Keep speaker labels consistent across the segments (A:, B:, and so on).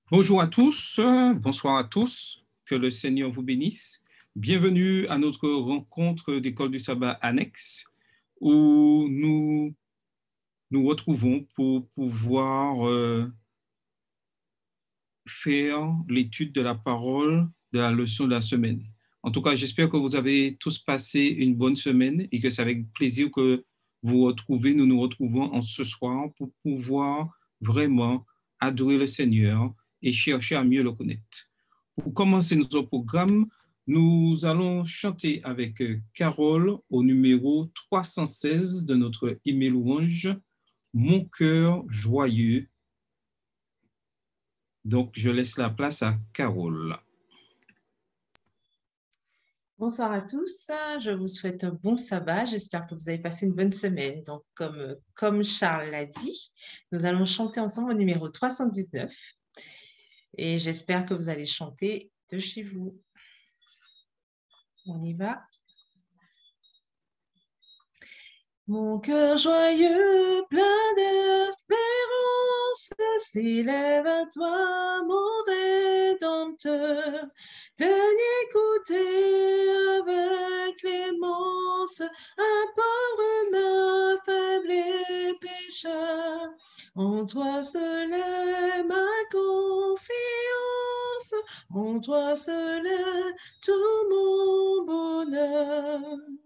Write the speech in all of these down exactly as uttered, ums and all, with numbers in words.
A: Bonjour à tous, euh, bonsoir à tous, que le Seigneur vous bénisse. Bienvenue à notre rencontre d'école du sabbat annexe où nous nous retrouvons pour pouvoir euh, faire l'étude de la parole de la leçon de la semaine. En tout cas, j'espère que vous avez tous passé une bonne semaine et que c'est avec plaisir que vous retrouvez, nous nous retrouvons en ce soir pour pouvoir vraiment adorer le Seigneur et chercher à mieux le connaître. Pour commencer notre programme, nous allons chanter avec Carole au numéro trois cent seize de notre hymne louange, Mon cœur joyeux. Donc, je laisse la place à Carole.
B: Bonsoir à tous, je vous souhaite un bon sabbat, j'espère que vous avez passé une bonne semaine. Donc, comme, comme Charles l'a dit, nous allons chanter ensemble au numéro trois cent dix-neuf et j'espère que vous allez chanter de chez vous. On y va. Mon cœur joyeux, plein d'espérance, s'élève à toi, mon Rédempteur. Daigne écouter avec clémence, apporte ma faible et pécheur. En toi seul est ma confiance, en toi seul est tout mon bonheur.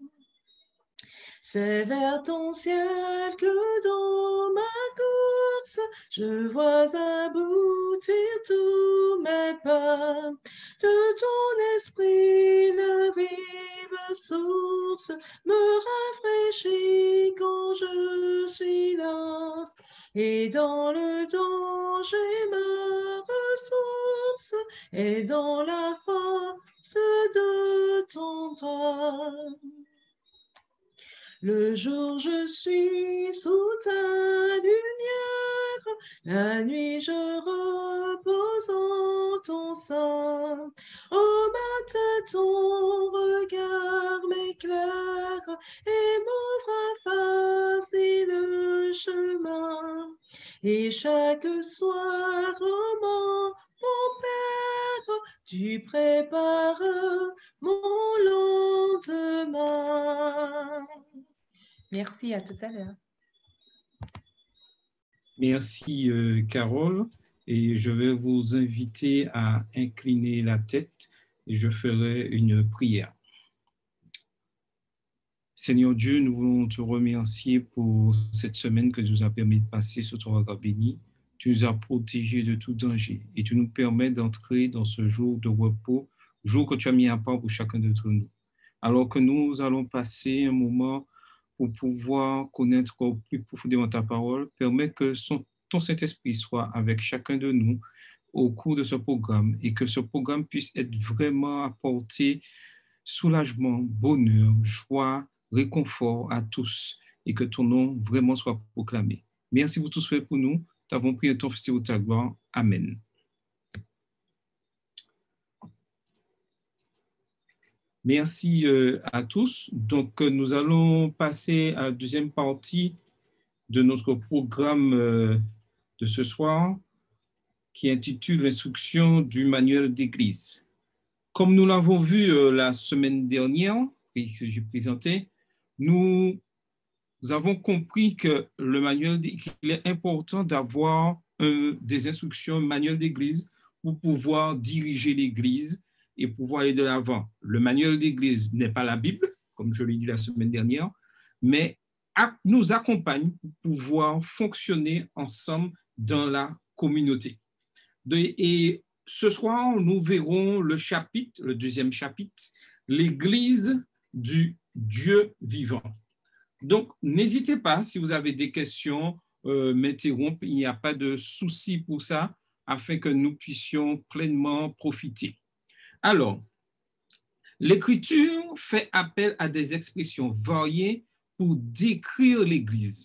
B: C'est vers ton ciel que dans ma course, je vois aboutir tous mes pas. De ton esprit, la vive source me rafraîchit quand je suis lasse. Et dans le danger, ma ressource est dans la force de ton bras. Le jour, je suis sous ta lumière, la nuit, je repose en ton sein. Au matin, ton regard m'éclaire et m'ouvre à facile le chemin. Et chaque soir, oh mon, mon Père, tu prépares mon lendemain. Merci, à tout à l'heure.
A: Merci, euh, Carole. Et je vais vous inviter à incliner la tête et je ferai une prière. Seigneur Dieu, nous voulons te remercier pour cette semaine que tu nous as permis de passer sur ton regard béni. Tu nous as protégés de tout danger et tu nous permets d'entrer dans ce jour de repos, jour que tu as mis à part pour chacun d'entre nous. Alors que nous allons passer un moment pour pouvoir connaître plus profondément ta parole, permets que son, ton Saint-Esprit soit avec chacun de nous au cours de ce programme et que ce programme puisse être vraiment apporter soulagement, bonheur, joie, réconfort à tous et que ton nom vraiment soit proclamé. Merci pour tout ce fait pour nous. Nous t'avons prié de ton Fils et ta gloire. Amen. Merci euh, à tous. Donc, euh, nous allons passer à la deuxième partie de notre programme euh, de ce soir qui intitule l'instruction du manuel d'église. Comme nous l'avons vu euh, la semaine dernière et que j'ai présenté, nous, nous avons compris que le manuel qu'il est important d'avoir euh, des instructions, un manuel d'église pour pouvoir diriger l'église et pouvoir aller de l'avant. Le manuel d'église n'est pas la Bible, comme je l'ai dit la semaine dernière, mais nous accompagne pour pouvoir fonctionner ensemble dans la communauté. Et ce soir, nous verrons le chapitre, le deuxième chapitre, l'Église du Dieu vivant. Donc, n'hésitez pas, si vous avez des questions, euh, m'interrompre, il n'y a pas de souci pour ça, afin que nous puissions pleinement profiter. Alors, l'Écriture fait appel à des expressions variées pour décrire l'Église.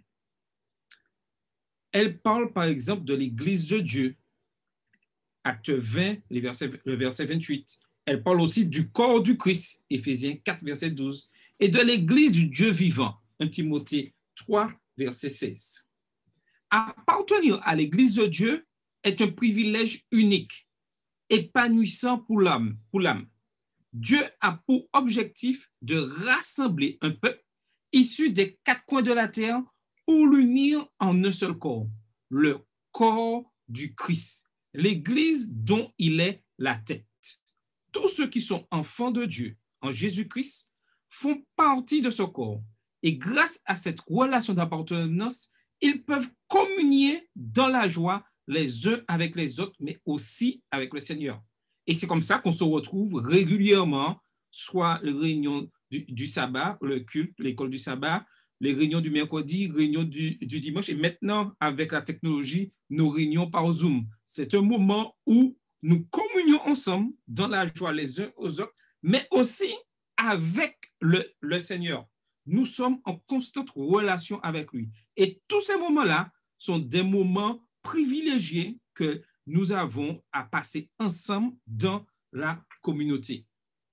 A: Elle parle, par exemple, de l'Église de Dieu, Acte vingt, le verset, le verset vingt-huit. Elle parle aussi du corps du Christ, Éphésiens quatre, verset douze, et de l'Église du Dieu vivant, un Timothée trois, verset seize. Appartenir à l'Église de Dieu est un privilège unique, épanouissant pour l'âme. Pour l'âme. Dieu a pour objectif de rassembler un peuple issu des quatre coins de la terre pour l'unir en un seul corps, le corps du Christ, l'Église dont il est la tête. Tous ceux qui sont enfants de Dieu en Jésus-Christ font partie de ce corps et grâce à cette relation d'appartenance, ils peuvent communier dans la joie les uns avec les autres, mais aussi avec le Seigneur. Et c'est comme ça qu'on se retrouve régulièrement, soit les réunions du, du sabbat, le culte, l'école du sabbat, les réunions du mercredi, réunions du, du dimanche, et maintenant, avec la technologie, nos réunions par Zoom. C'est un moment où nous communions ensemble dans la joie les uns aux autres, mais aussi avec le, le Seigneur. Nous sommes en constante relation avec lui. Et tous ces moments-là sont des moments privilégiés que nous avons à passer ensemble dans la communauté.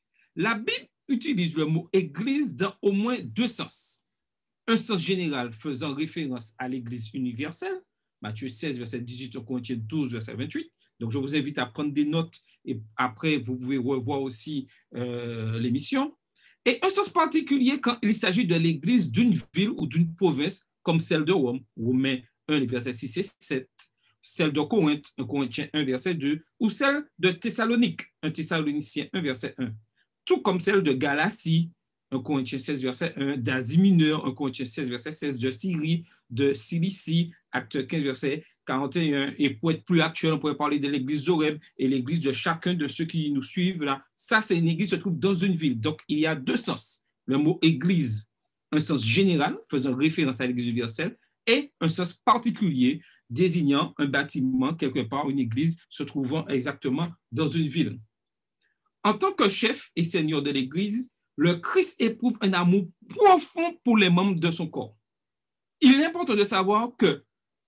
A: La Bible utilise le mot église dans au moins deux sens. Un sens général faisant référence à l'église universelle, Matthieu seize, verset dix-huit, Corinthiens douze, verset vingt-huit. Donc, je vous invite à prendre des notes et après, vous pouvez revoir aussi euh, l'émission. Et un sens particulier quand il s'agit de l'église d'une ville ou d'une province comme celle de Rome, Romains un, verset six et sept, celle de Corinthe, un Corinthiens un, verset deux, ou celle de Thessalonique, un Thessaloniciens un, verset un, tout comme celle de Galatie, un Corinthiens seize, verset un, d'Asie mineure, un Corinthiens seize, verset seize, de Syrie, de Cilicie, Acte quinze, verset quarante et un, et pour être plus actuel, on pourrait parler de l'église d'Oreb et l'église de chacun de ceux qui nous suivent là. Ça, c'est une église qui se trouve dans une ville. Donc, il y a deux sens. Le mot église, un sens général, faisant référence à l'église universelle, et un sens particulier, désignant un bâtiment, quelque part, une église se trouvant exactement dans une ville. En tant que chef et seigneur de l'église, le Christ éprouve un amour profond pour les membres de son corps. Il est important de savoir que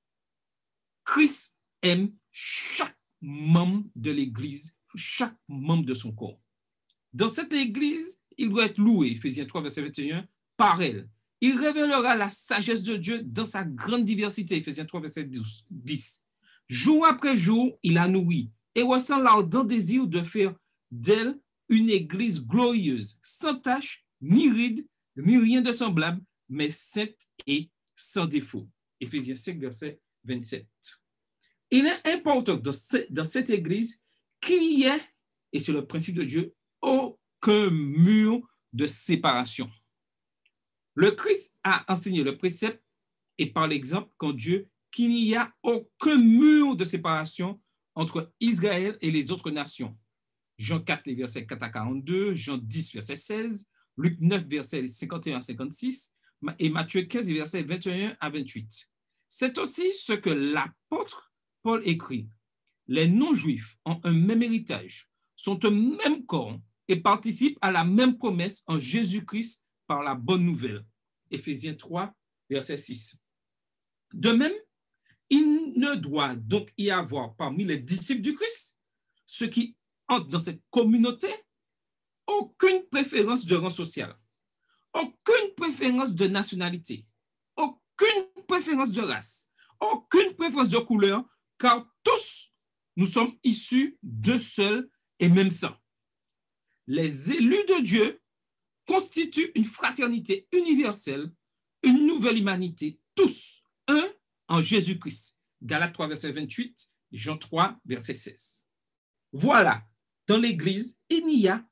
A: Christ aime chaque membre de l'église, chaque membre de son corps. Dans cette église, il doit être loué, Éphésiens trois, verset vingt et un, par elle. Il révélera la sagesse de Dieu dans sa grande diversité, Éphésiens trois, verset dix. Jour après jour, il la nourrit et ressent l'ardent désir de faire d'elle une église glorieuse, sans tache, ni ride, ni rien de semblable, mais sainte et sans défaut. Éphésiens cinq, verset vingt-sept. Il est important dans, ce, dans cette église qu'il y ait, et c'est le principe de Dieu, aucun mur de séparation. Le Christ a enseigné le précepte et par l'exemple qu'en Dieu, qu'il n'y a aucun mur de séparation entre Israël et les autres nations. Jean quatre, versets quatre à quarante-deux, Jean dix, verset seize, Luc neuf, versets cinquante et un à cinquante-six, et Matthieu quinze, versets vingt et un à vingt-huit. C'est aussi ce que l'apôtre Paul écrit. Les non-juifs ont un même héritage, sont un même corps et participent à la même promesse en Jésus-Christ par la bonne nouvelle. Éphésiens trois, verset six. De même, il ne doit donc y avoir parmi les disciples du Christ, ceux qui entrent dans cette communauté, aucune préférence de rang social, aucune préférence de nationalité, aucune préférence de race, aucune préférence de couleur, car tous, nous sommes issus d'un seul et même sang. Les élus de Dieu constituent une fraternité universelle, une nouvelle humanité, tous, un en Jésus-Christ. Galates trois, verset vingt-huit, Jean trois, verset seize. Voilà, dans l'Église, il n'y a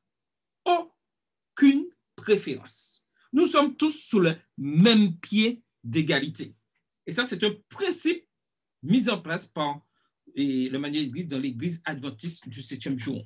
A: aucune préférence. Nous sommes tous sous le même pied d'égalité. Et ça, c'est un principe mis en place par et, le manuel d'église dans l'Église adventiste du septième jour.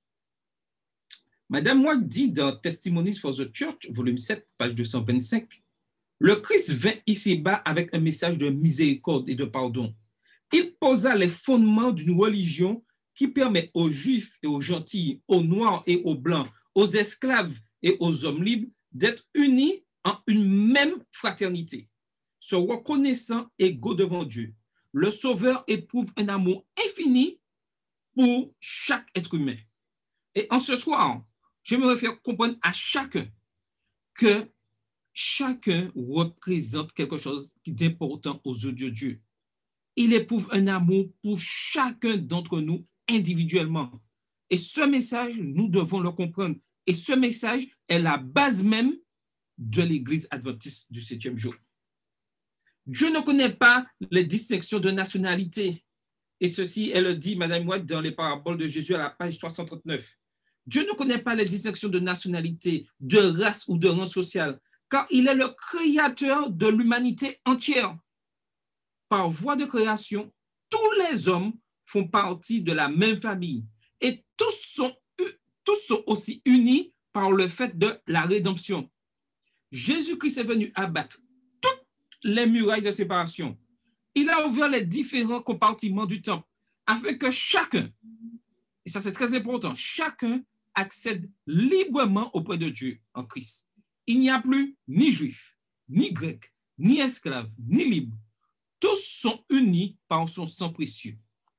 A: Madame White dit dans Testimonies for the Church, volume sept, page deux cent vingt-cinq, le Christ vint ici-bas avec un message de miséricorde et de pardon. Il posa les fondements d'une religion qui permet aux Juifs et aux gentils, aux Noirs et aux Blancs, aux esclaves et aux hommes libres d'être unis en une même fraternité, se reconnaissant égaux devant Dieu. Le Sauveur éprouve un amour infini pour chaque être humain. Et en ce soir, j'aimerais faire comprendre à chacun que chacun représente quelque chose d'important aux yeux de Dieu. il éprouve un amour pour chacun d'entre nous individuellement. Et ce message, nous devons le comprendre. Et ce message est la base même de l'Église adventiste du septième jour. Dieu ne connaît pas les distinctions de nationalité. Et ceci, elle le dit, Madame White, dans les paraboles de Jésus à la page trois cent trente-neuf. Dieu ne connaît pas les distinctions de nationalité, de race ou de rang social, car il est le créateur de l'humanité entière. Par voie de création, tous les hommes font partie de la même famille et tous sont, tous sont aussi unis par le fait de la rédemption. Jésus-Christ est venu abattre toutes les murailles de séparation. Il a ouvert les différents compartiments du temple afin que chacun, et ça c'est très important, chacun accède librement auprès de Dieu en Christ. Il n'y a plus ni juif, ni grec, ni esclave, ni libre. Tous sont unis par son sang précieux.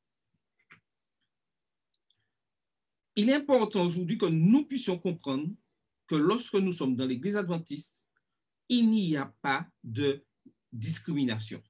A: Il est important aujourd'hui que nous puissions comprendre que lorsque nous sommes dans l'Église adventiste, il n'y a pas de discrimination.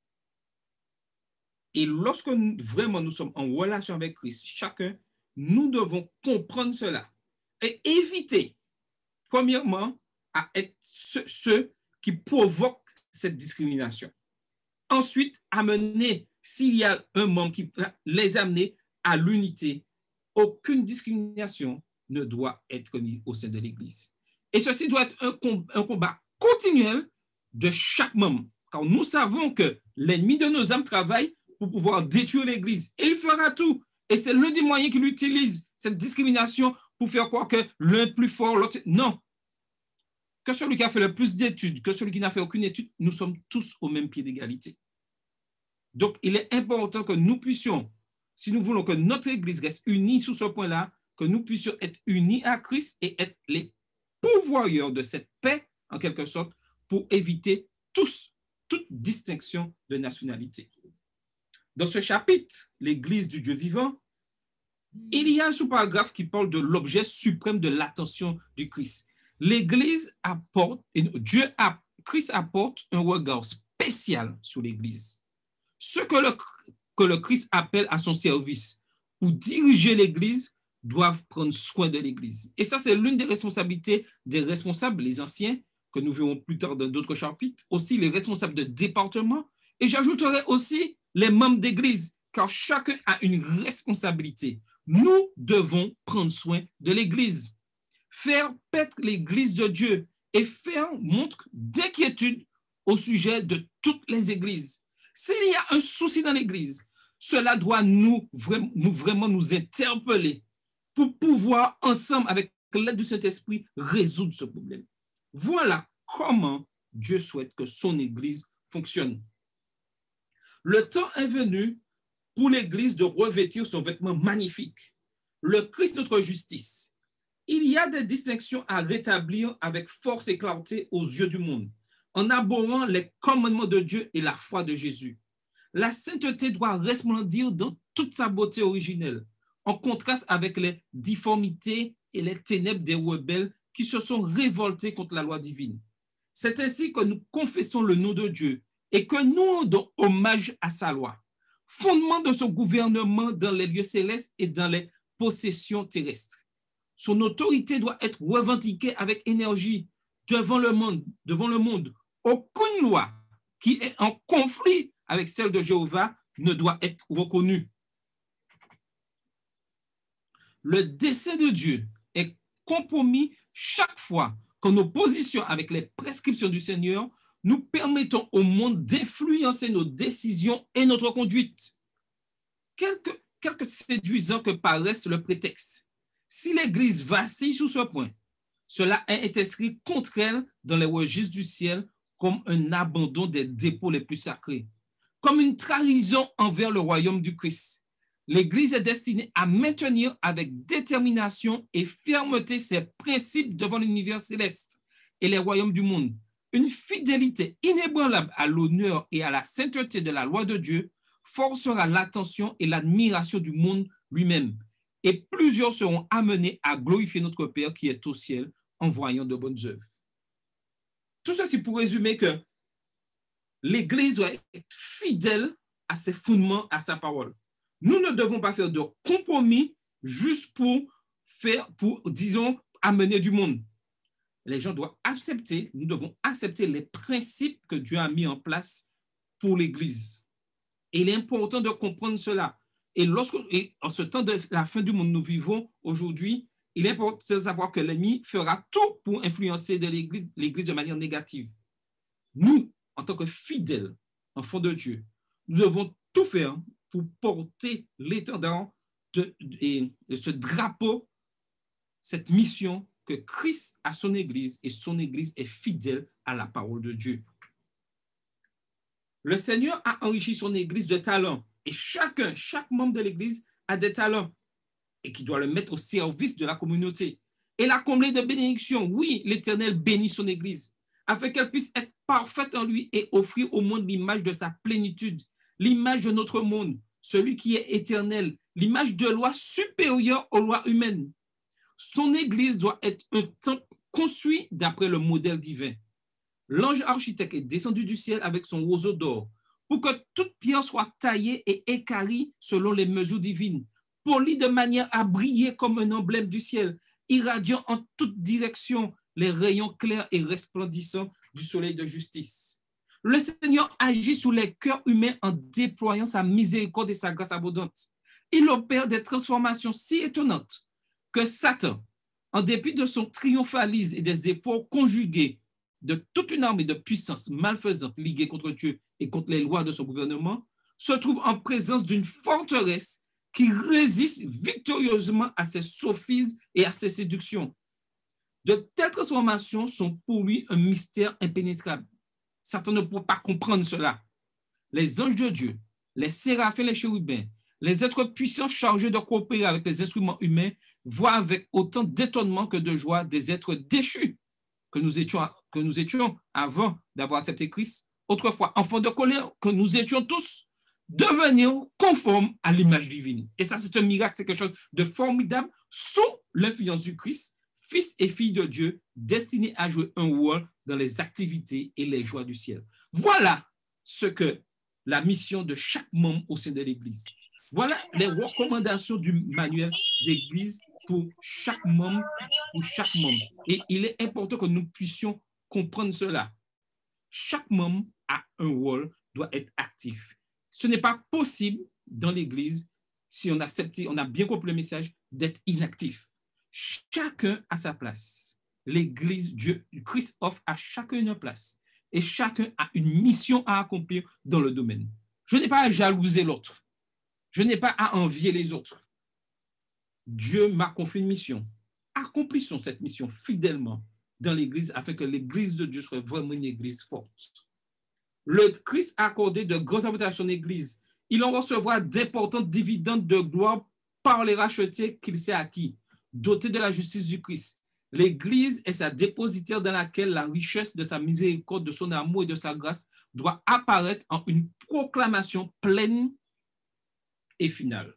A: Et lorsque nous, vraiment nous sommes en relation avec Christ, chacun, nous devons comprendre cela et éviter, premièrement, à être ceux, ceux qui provoquent cette discrimination. Ensuite, amener, s'il y a un membre qui les amener à l'unité, aucune discrimination ne doit être mise au sein de l'Église. Et ceci doit être un combat, un combat continuel de chaque membre, car nous savons que l'ennemi de nos âmes travaille pour pouvoir détruire l'Église. Et il fera tout. Et c'est l'un des moyens qu'il utilise, cette discrimination, pour faire croire que l'un est plus fort, l'autre... Non. Que celui qui a fait le plus d'études, que celui qui n'a fait aucune étude, nous sommes tous au même pied d'égalité. Donc, il est important que nous puissions, si nous voulons que notre Église reste unie sur ce point-là, que nous puissions être unis à Christ et être les pourvoyeurs de cette paix, en quelque sorte, pour éviter tous, toute distinction de nationalité. Dans ce chapitre, l'Église du Dieu vivant, il y a un sous-paragraphe qui parle de l'objet suprême de l'attention du Christ. L'Église apporte, Dieu a, Christ apporte un regard spécial sur l'Église. Ce que le, que le Christ appelle à son service pour diriger l'Église doivent prendre soin de l'Église. Et ça, c'est l'une des responsabilités des responsables, les anciens, que nous verrons plus tard dans d'autres chapitres, aussi les responsables de département, et j'ajouterai aussi les membres d'Église, car chacun a une responsabilité. Nous devons prendre soin de l'Église, faire paître l'Église de Dieu et faire montre d'inquiétude au sujet de toutes les églises. S'il y a un souci dans l'Église, cela doit nous, nous vraiment nous interpeller pour pouvoir ensemble, avec l'aide du Saint-Esprit, résoudre ce problème. Voilà comment Dieu souhaite que son Église fonctionne. Le temps est venu pour l'Église de revêtir son vêtement magnifique, le Christ notre justice. Il y a des distinctions à rétablir avec force et clarté aux yeux du monde, en abhorrant les commandements de Dieu et la foi de Jésus. La sainteté doit resplendir dans toute sa beauté originelle, en contraste avec les difformités et les ténèbres des rebelles qui se sont révoltés contre la loi divine. C'est ainsi que nous confessons le nom de Dieu et que nous rendons hommage à sa loi, fondement de son gouvernement dans les lieux célestes et dans les possessions terrestres. Son autorité doit être revendiquée avec énergie devant le monde. Devant le monde. Aucune loi qui est en conflit avec celle de Jéhovah ne doit être reconnue. Le dessein de Dieu est compromis chaque fois qu'en opposition avec les prescriptions du Seigneur, nous permettons au monde d'influencer nos décisions et notre conduite. Quelque, quelque séduisant que paraisse le prétexte, si l'Église vacille sur ce point, cela est inscrit contre elle dans les registres du ciel comme un abandon des dépôts les plus sacrés, comme une trahison envers le royaume du Christ. L'Église est destinée à maintenir avec détermination et fermeté ses principes devant l'univers céleste et les royaumes du monde. Une fidélité inébranlable à l'honneur et à la sainteté de la loi de Dieu forcera l'attention et l'admiration du monde lui-même. Et plusieurs seront amenés à glorifier notre Père qui est au ciel en voyant de bonnes œuvres. Tout ceci pour résumer que l'Église doit être fidèle à ses fondements, à sa parole. Nous ne devons pas faire de compromis juste pour faire, pour, disons, amener du monde. Les gens doivent accepter, nous devons accepter les principes que Dieu a mis en place pour l'Église. Et il est important de comprendre cela. Et, lorsque, et en ce temps de la fin du monde, nous vivons aujourd'hui, il est important de savoir que l'ennemi fera tout pour influencer l'Église, l'Église de manière négative. Nous, en tant que fidèles, enfants de Dieu, nous devons tout faire pour porter l'étendard de, de, de ce drapeau, cette mission que Christ a son Église et son Église est fidèle à la parole de Dieu. Le Seigneur a enrichi son Église de talents et chacun, chaque membre de l'Église a des talents et qui doit le mettre au service de la communauté et la combler de bénédictions. Oui, l'Éternel bénit son Église afin qu'elle puisse être parfaite en lui et offrir au monde l'image de sa plénitude, l'image de notre monde, celui qui est éternel, l'image de loi supérieure aux lois humaines. Son Église doit être un temple construit d'après le modèle divin. L'ange architecte est descendu du ciel avec son roseau d'or pour que toute pierre soit taillée et équarrie selon les mesures divines, polie de manière à briller comme un emblème du ciel, irradiant en toutes directions les rayons clairs et resplendissants du soleil de justice. Le Seigneur agit sous les cœurs humains en déployant sa miséricorde et sa grâce abondante. Il opère des transformations si étonnantes que Satan, en dépit de son triomphalisme et des efforts conjugués de toute une armée de puissances malfaisantes liguées contre Dieu et contre les lois de son gouvernement, se trouve en présence d'une forteresse qui résiste victorieusement à ses sophismes et à ses séductions. De telles transformations sont pour lui un mystère impénétrable. Satan ne peut pas comprendre cela. Les anges de Dieu, les séraphins, les chérubins, les êtres puissants chargés de coopérer avec les instruments humains voient avec autant d'étonnement que de joie des êtres déchus que nous étions, que nous étions avant d'avoir accepté Christ, autrefois enfants de colère, que nous étions tous, devenir conformes à l'image divine. Et ça, c'est un miracle, c'est quelque chose de formidable sous l'influence du Christ, fils et fille de Dieu, destinés à jouer un rôle dans les activités et les joies du ciel. Voilà ce que la mission de chaque membre au sein de l'Église. Voilà les recommandations du manuel d'Église pour chaque membre, pour chaque membre. Et il est important que nous puissions comprendre cela. Chaque membre a un rôle, doit être actif. Ce n'est pas possible dans l'Église, si on accepte, on a bien compris le message, d'être inactif. Chacun a sa place. L'Église, Dieu, Christ offre à chacun une place. Et chacun a une mission à accomplir dans le domaine. Je n'ai pas à jalouser l'autre. Je n'ai pas à envier les autres. Dieu m'a confié une mission. Accomplissons cette mission fidèlement dans l'Église afin que l'Église de Dieu soit vraiment une Église forte. Le Christ a accordé de grands avantages à son Église. Il en recevra d'importantes dividendes de gloire par les rachetés qu'il s'est acquis, dotés de la justice du Christ. L'Église est sa dépositaire dans laquelle la richesse de sa miséricorde, de son amour et de sa grâce doit apparaître en une proclamation pleine et finale.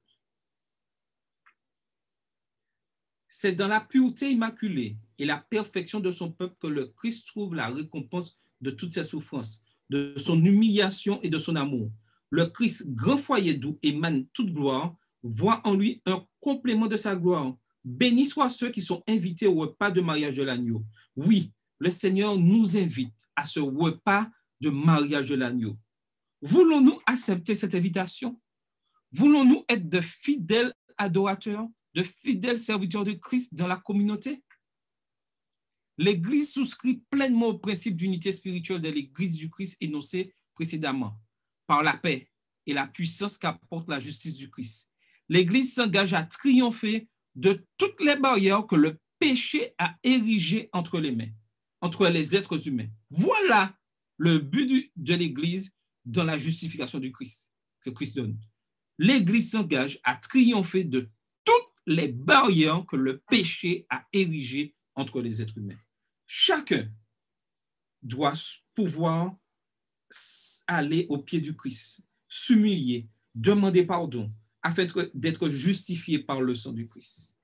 A: C'est dans la pureté immaculée et la perfection de son peuple que le Christ trouve la récompense de toutes ses souffrances, de son humiliation et de son amour. Le Christ, grand foyer d'où émane toute gloire, voit en lui un complément de sa gloire. Bénis soient ceux qui sont invités au repas de mariage de l'agneau. Oui, le Seigneur nous invite à ce repas de mariage de l'agneau. Voulons-nous accepter cette invitation? Voulons-nous être de fidèles adorateurs, de fidèles serviteurs de Christ dans la communauté? L'Église souscrit pleinement au principe d'unité spirituelle de l'Église du Christ énoncé précédemment, par la paix et la puissance qu'apporte la justice du Christ. L'Église s'engage à triompher de toutes les barrières que le péché a érigées entre les mains, entre les êtres humains. Voilà le but de l'Église dans la justification du Christ, que Christ donne. L'Église s'engage à triompher de toutes les barrières que le péché a érigées entre les êtres humains. Chacun doit pouvoir aller au pied du Christ, s'humilier, demander pardon, afin d'être justifié par le sang du Christ.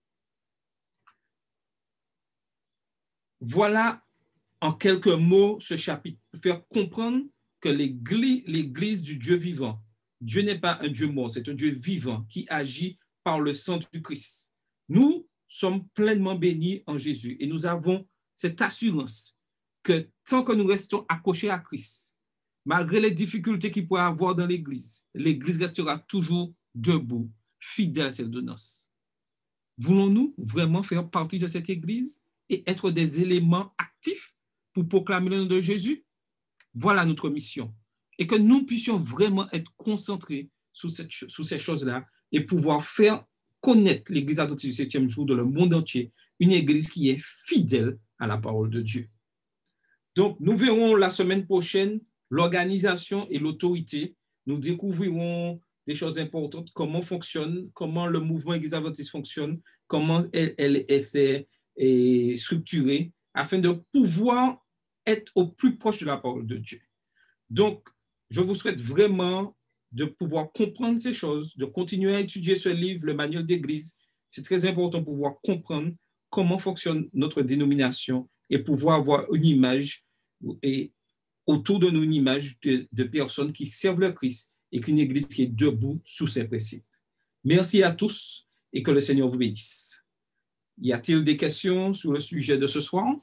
A: Voilà en quelques mots ce chapitre pour faire comprendre que l'Église, l'Église du Dieu vivant Dieu n'est pas un Dieu mort, c'est un Dieu vivant qui agit par le sang du Christ. Nous sommes pleinement bénis en Jésus et nous avons cette assurance que tant que nous restons accrochés à Christ, malgré les difficultés qu'il pourrait y avoir dans l'Église, l'Église restera toujours debout, fidèle à ses ordonnances. Voulons-nous vraiment faire partie de cette Église et être des éléments actifs pour proclamer le nom de Jésus? Voilà notre mission. Et que nous puissions vraiment être concentrés sur, cette, sur ces choses-là et pouvoir faire connaître l'Église adventiste du septième jour dans le monde entier, une Église qui est fidèle à la parole de Dieu. Donc, nous verrons la semaine prochaine l'organisation et l'autorité. Nous découvrirons des choses importantes, comment fonctionne, comment le mouvement Église adventiste fonctionne, comment elle, elle, elle s'est structurée, afin de pouvoir être au plus proche de la parole de Dieu. Donc, je vous souhaite vraiment de pouvoir comprendre ces choses, de continuer à étudier ce livre, le manuel d'Église. C'est très important pour pouvoir comprendre comment fonctionne notre dénomination et pouvoir avoir une image et autour de nous une image de, de personnes qui servent le Christ et qu'une Église qui est debout sous ses principes. Merci à tous et que le Seigneur vous bénisse. Y a-t-il des questions sur le sujet de ce soir?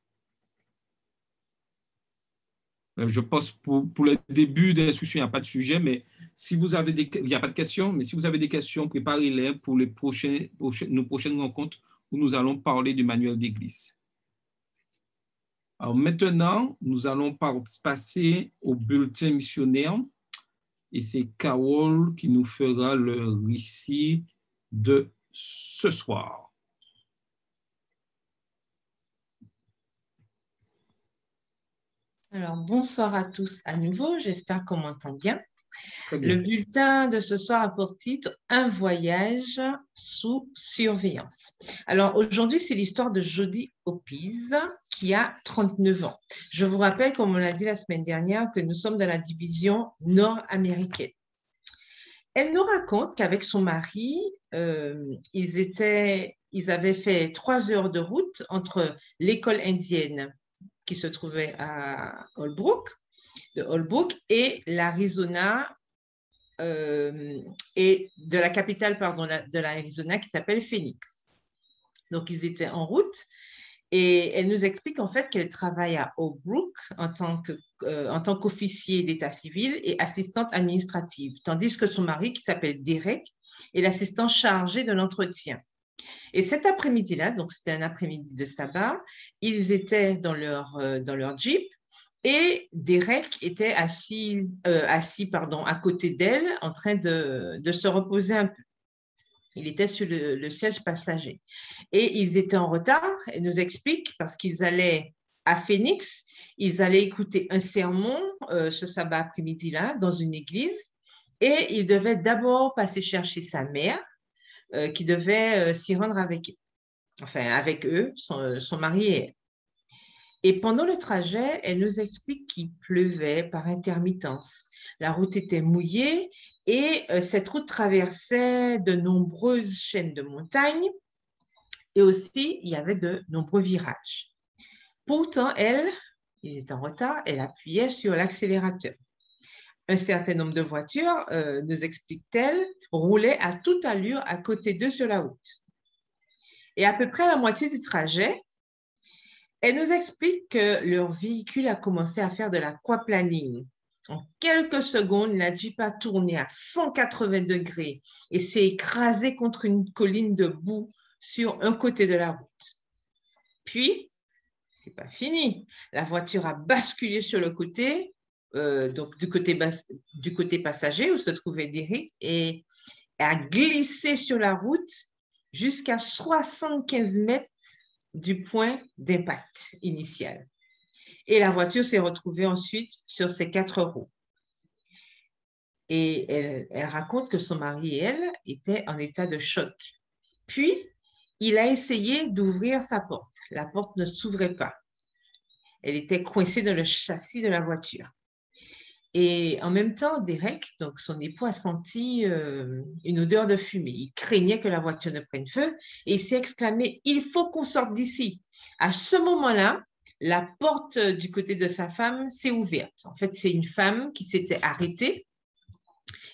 A: Je pense pour, pour le début de la discussion, il n'y a pas de sujet, mais si vous avez des, il n'y a pas de questions, mais si vous avez des questions, préparez-les pour les prochains, prochaines, nos prochaines rencontres où nous allons parler du manuel d'Église. Alors maintenant, nous allons passer au bulletin missionnaire et c'est Carole qui nous fera le récit de ce soir.
B: Alors, bonsoir à tous à nouveau, j'espère qu'on m'entend bien. Le bulletin de ce soir a pour titre « Un voyage sous surveillance ». Alors, aujourd'hui, c'est l'histoire de Jody Opiz, qui a trente-neuf ans. Je vous rappelle, comme on l'a dit la semaine dernière, que nous sommes dans la division nord-américaine. Elle nous raconte qu'avec son mari, euh, ils, étaient, ils avaient fait trois heures de route entre l'école indienne qui se trouvait à Holbrook, de Holbrook, et l'Arizona, euh, et de la capitale pardon, de l'Arizona qui s'appelle Phoenix. Donc, ils étaient en route et elle nous explique en fait qu'elle travaille à Holbrook en tant que, euh, en tant qu'officier d'état civil et assistante administrative, tandis que son mari, qui s'appelle Derek, est l'assistant chargé de l'entretien. Et cet après-midi-là, donc c'était un après-midi de sabbat, ils étaient dans leur, euh, dans leur Jeep et Derek était assis, euh, assis pardon, à côté d'elle en train de, de se reposer un peu. Il était sur le, le siège passager. Et ils étaient en retard, elle nous explique, parce qu'ils allaient à Phoenix, ils allaient écouter un sermon euh, ce sabbat après-midi-là dans une église et ils devaient d'abord passer chercher sa mère Euh, qui devait euh, s'y rendre avec, enfin, avec eux, son, son mari et elle. Et pendant le trajet, elle nous explique qu'il pleuvait par intermittence. La route était mouillée et euh, cette route traversait de nombreuses chaînes de montagnes et aussi il y avait de nombreux virages. Pourtant, elle, ils étaient en retard, elle appuyait sur l'accélérateur. Un certain nombre de voitures, euh, nous explique-t-elle, roulaient à toute allure à côté d'eux sur la route. Et à peu près à la moitié du trajet, elle nous explique que leur véhicule a commencé à faire de l'aquaplaning. En quelques secondes, la Jeep a tourné à cent quatre-vingts degrés et s'est écrasée contre une colline de boue sur un côté de la route. Puis, c'est pas fini. La voiture a basculé sur le côté, Euh, donc du côté, bas, du côté passager où se trouvait Derek et a glissé sur la route jusqu'à soixante-quinze mètres du point d'impact initial. Et la voiture s'est retrouvée ensuite sur ses quatre roues. Et elle, elle raconte que son mari et elle étaient en état de choc. Puis, il a essayé d'ouvrir sa porte. La porte ne s'ouvrait pas. Elle était coincée dans le châssis de la voiture. Et en même temps, Derek, donc son époux, a senti euh, une odeur de fumée. Il craignait que la voiture ne prenne feu et il s'est exclamé « Il faut qu'on sorte d'ici ». À ce moment-là, la porte du côté de sa femme s'est ouverte. En fait, c'est une femme qui s'était arrêtée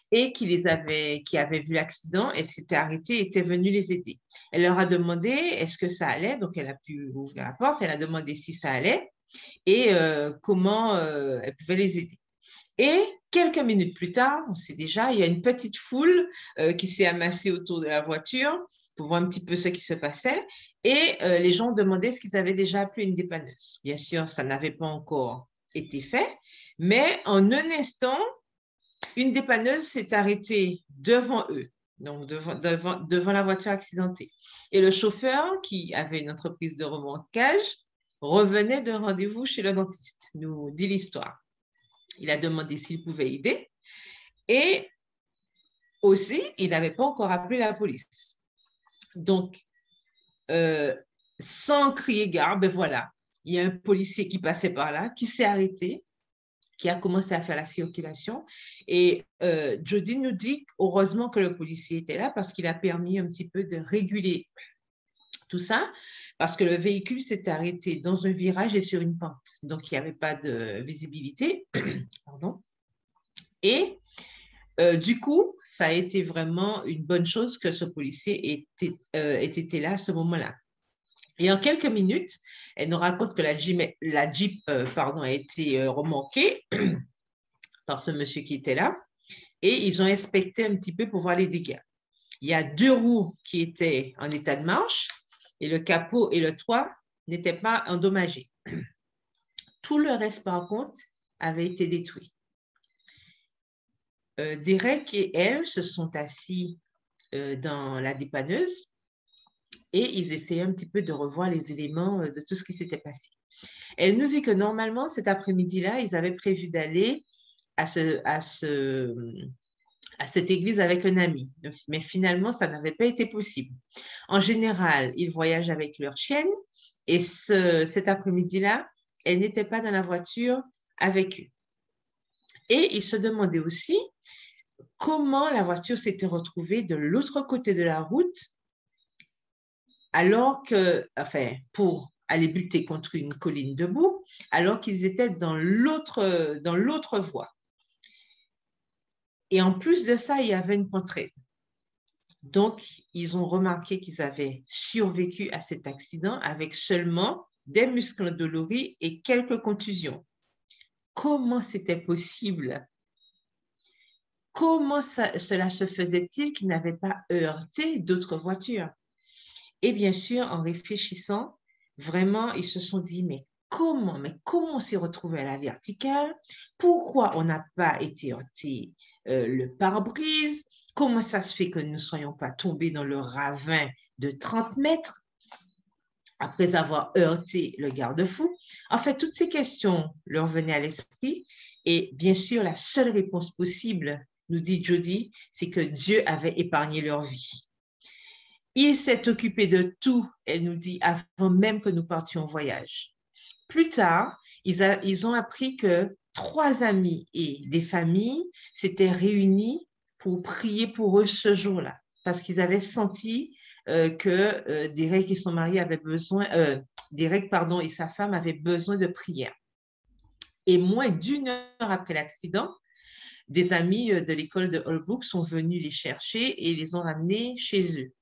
B: et qui les avait, qui avait vu l'accident, elle s'était arrêtée et était venue les aider. Elle leur a demandé est-ce que ça allait, donc elle a pu ouvrir la porte, elle a demandé si ça allait et euh, comment euh, elle pouvait les aider. Et quelques minutes plus tard, on sait déjà, il y a une petite foule euh, qui s'est amassée autour de la voiture pour voir un petit peu ce qui se passait. Et euh, les gens demandaient est-ce qu'ils avaient déjà appelé une dépanneuse. Bien sûr, ça n'avait pas encore été fait, mais en un instant, une dépanneuse s'est arrêtée devant eux, donc devant, devant, devant la voiture accidentée. Et le chauffeur, qui avait une entreprise de remorquage, revenait d'un rendez-vous chez le dentiste, nous dit l'histoire. Il a demandé s'il pouvait aider et aussi, il n'avait pas encore appelé la police. Donc, euh, sans crier gare, ben voilà, il y a un policier qui passait par là, qui s'est arrêté, qui a commencé à faire la circulation. Et euh, Jody nous dit heureusement que le policier était là parce qu'il a permis un petit peu de réguler tout ça, parce que le véhicule s'est arrêté dans un virage et sur une pente. Donc, il n'y avait pas de visibilité. Pardon. Et euh, du coup, ça a été vraiment une bonne chose que ce policier ait, euh, ait été là à ce moment-là. Et en quelques minutes, elle nous raconte que la Jeep, la Jeep euh, pardon, a été euh, remorquée par ce monsieur qui était là et ils ont inspecté un petit peu pour voir les dégâts. Il y a deux roues qui étaient en état de marche et le capot et le toit n'étaient pas endommagés. Tout le reste, par contre, avait été détruit. Euh, Derek et elle se sont assis euh, dans la dépanneuse et ils essayaient un petit peu de revoir les éléments de tout ce qui s'était passé. Elle nous dit que normalement, cet après-midi-là, ils avaient prévu d'aller à, ce, à, ce, à cette église avec un ami. Mais finalement, ça n'avait pas été possible. En général, ils voyagent avec leur chienne et ce, cet après-midi-là, elle n'était pas dans la voiture avec eux. Et ils se demandaient aussi comment la voiture s'était retrouvée de l'autre côté de la route alors que, enfin, pour aller buter contre une colline debout, alors qu'ils étaient dans l'autre, dans l'autre voie. Et en plus de ça, il y avait une pentraide. Donc, ils ont remarqué qu'ils avaient survécu à cet accident avec seulement des muscles endoloris et quelques contusions. Comment c'était possible? Comment ça, cela se faisait-il qu'ils n'avaient pas heurté d'autres voitures? Et bien sûr, en réfléchissant, vraiment, ils se sont dit, mais comment, mais comment on s'est retrouvé à la verticale? Pourquoi on n'a pas été heurté euh, le pare-brise? Comment ça se fait que nous ne soyons pas tombés dans le ravin de trente mètres après avoir heurté le garde-fou? En fait, toutes ces questions leur venaient à l'esprit et bien sûr, la seule réponse possible, nous dit Jody, c'est que Dieu avait épargné leur vie. Il s'est occupé de tout, elle nous dit, avant même que nous partions en voyage. Plus tard, ils, a, ils ont appris que trois amis et des familles s'étaient réunis pour prier pour eux ce jour-là, parce qu'ils avaient senti euh, que euh, Derek et son mari avaient besoin, euh, Derek, pardon, et sa femme avaient besoin de prière. Et moins d'une heure après l'accident, des amis de l'école de Holbrook sont venus les chercher et les ont ramenés chez eux.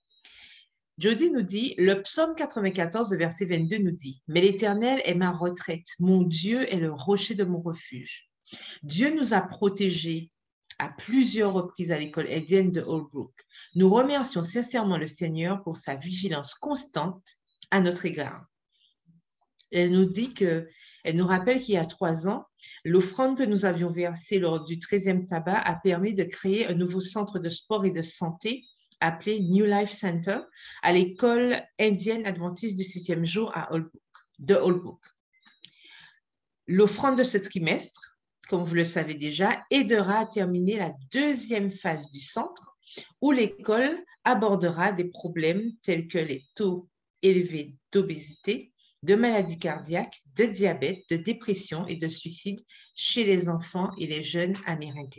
B: Jody nous dit, le psaume quatre-vingt-quatorze, verset vingt-deux nous dit, « Mais l'Éternel est ma retraite, mon Dieu est le rocher de mon refuge. » Dieu nous a protégés à plusieurs reprises à l'école indienne de Holbrook. Nous remercions sincèrement le Seigneur pour sa vigilance constante à notre égard. Elle nous dit que, elle nous rappelle qu'il y a trois ans, l'offrande que nous avions versée lors du treizième sabbat a permis de créer un nouveau centre de sport et de santé appelé New Life Center à l'école indienne adventiste du septième jour à Holbrook, de Holbrook. L'offrande de ce trimestre, comme vous le savez déjà, aidera à terminer la deuxième phase du centre où l'école abordera des problèmes tels que les taux élevés d'obésité, de maladies cardiaques, de diabète, de dépression et de suicide chez les enfants et les jeunes amérindiens.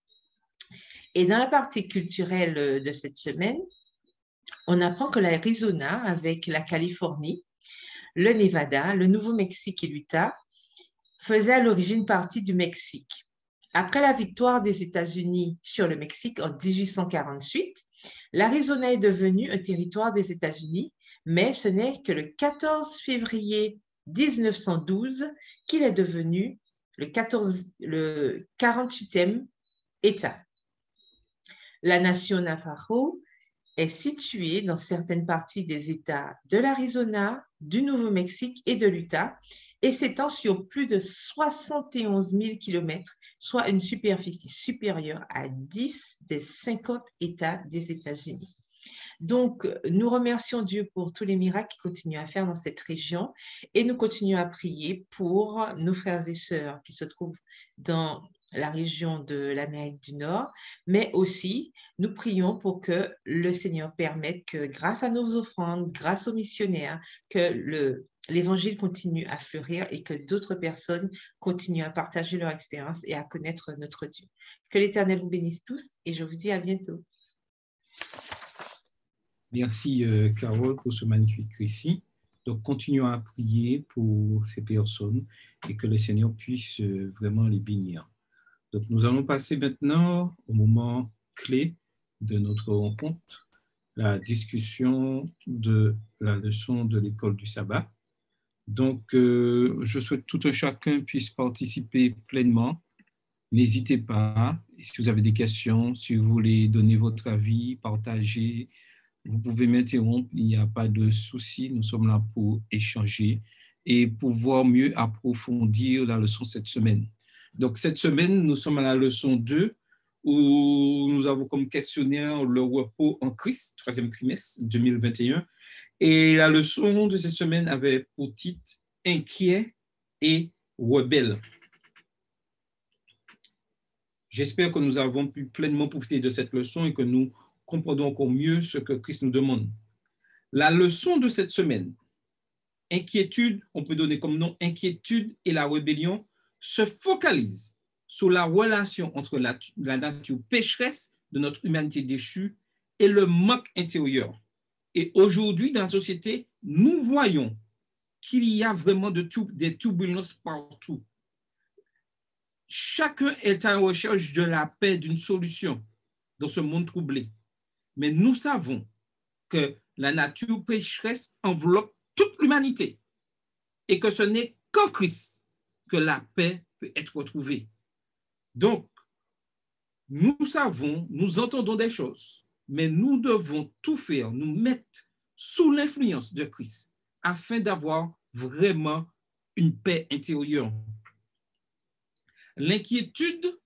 B: Et dans la partie culturelle de cette semaine, on apprend que l'Arizona, avec la Californie, le Nevada, le Nouveau-Mexique et l'Utah, faisaient à l'origine partie du Mexique. Après la victoire des États-Unis sur le Mexique en mille huit cent quarante-huit, l'Arizona est devenu un territoire des États-Unis, mais ce n'est que le quatorze février mille neuf cent douze qu'il est devenu le, quatorze, le quarante-huitième État. La nation Navajo est située dans certaines parties des États de l'Arizona, du Nouveau-Mexique et de l'Utah et s'étend sur plus de soixante et onze mille kilomètres, soit une superficie supérieure à dix des cinquante États des États-Unis. Donc, nous remercions Dieu pour tous les miracles qu'il continue à faire dans cette région et nous continuons à prier pour nos frères et sœurs qui se trouvent dans la région de l'Amérique du Nord, mais aussi nous prions pour que le Seigneur permette que grâce à nos offrandes, grâce aux missionnaires, que le, l'Évangile continue à fleurir et que d'autres personnes continuent à partager leur expérience et à connaître notre Dieu. Que l'Éternel vous bénisse tous et je vous dis à bientôt.
A: Merci, euh, Carole, pour ce magnifique récit. Donc, continuons à prier pour ces personnes et que le Seigneur puisse euh, vraiment les bénir. Donc, nous allons passer maintenant au moment clé de notre rencontre, la discussion de la leçon de l'école du sabbat. Donc, euh, je souhaite que tout un chacun puisse participer pleinement. N'hésitez pas, si vous avez des questions, si vous voulez donner votre avis, partager, vous pouvez m'interrompre, il n'y a pas de souci, nous sommes là pour échanger et pouvoir mieux approfondir la leçon cette semaine. Donc, cette semaine, nous sommes à la leçon deux, où nous avons comme questionnaire le repos en Christ, troisième trimestre deux mille vingt et un. Et la leçon de cette semaine avait pour titre « Inquiet et rebelle ». J'espère que nous avons pu pleinement profiter de cette leçon et que nous comprenons encore mieux ce que Christ nous demande. La leçon de cette semaine, inquiétude, on peut donner comme nom inquiétude et la rébellion, se focalise sur la relation entre la, la nature pécheresse de notre humanité déchue et le manque intérieur. Et aujourd'hui, dans la société, nous voyons qu'il y a vraiment de tout, des turbulences partout. Chacun est en recherche de la paix, d'une solution dans ce monde troublé. Mais nous savons que la nature pécheresse enveloppe toute l'humanité et que ce n'est qu'en Christ que la paix peut être retrouvée. Donc, nous savons, nous entendons des choses, mais nous devons tout faire, nous mettre sous l'influence de Christ afin d'avoir vraiment une paix intérieure. L'inquiétude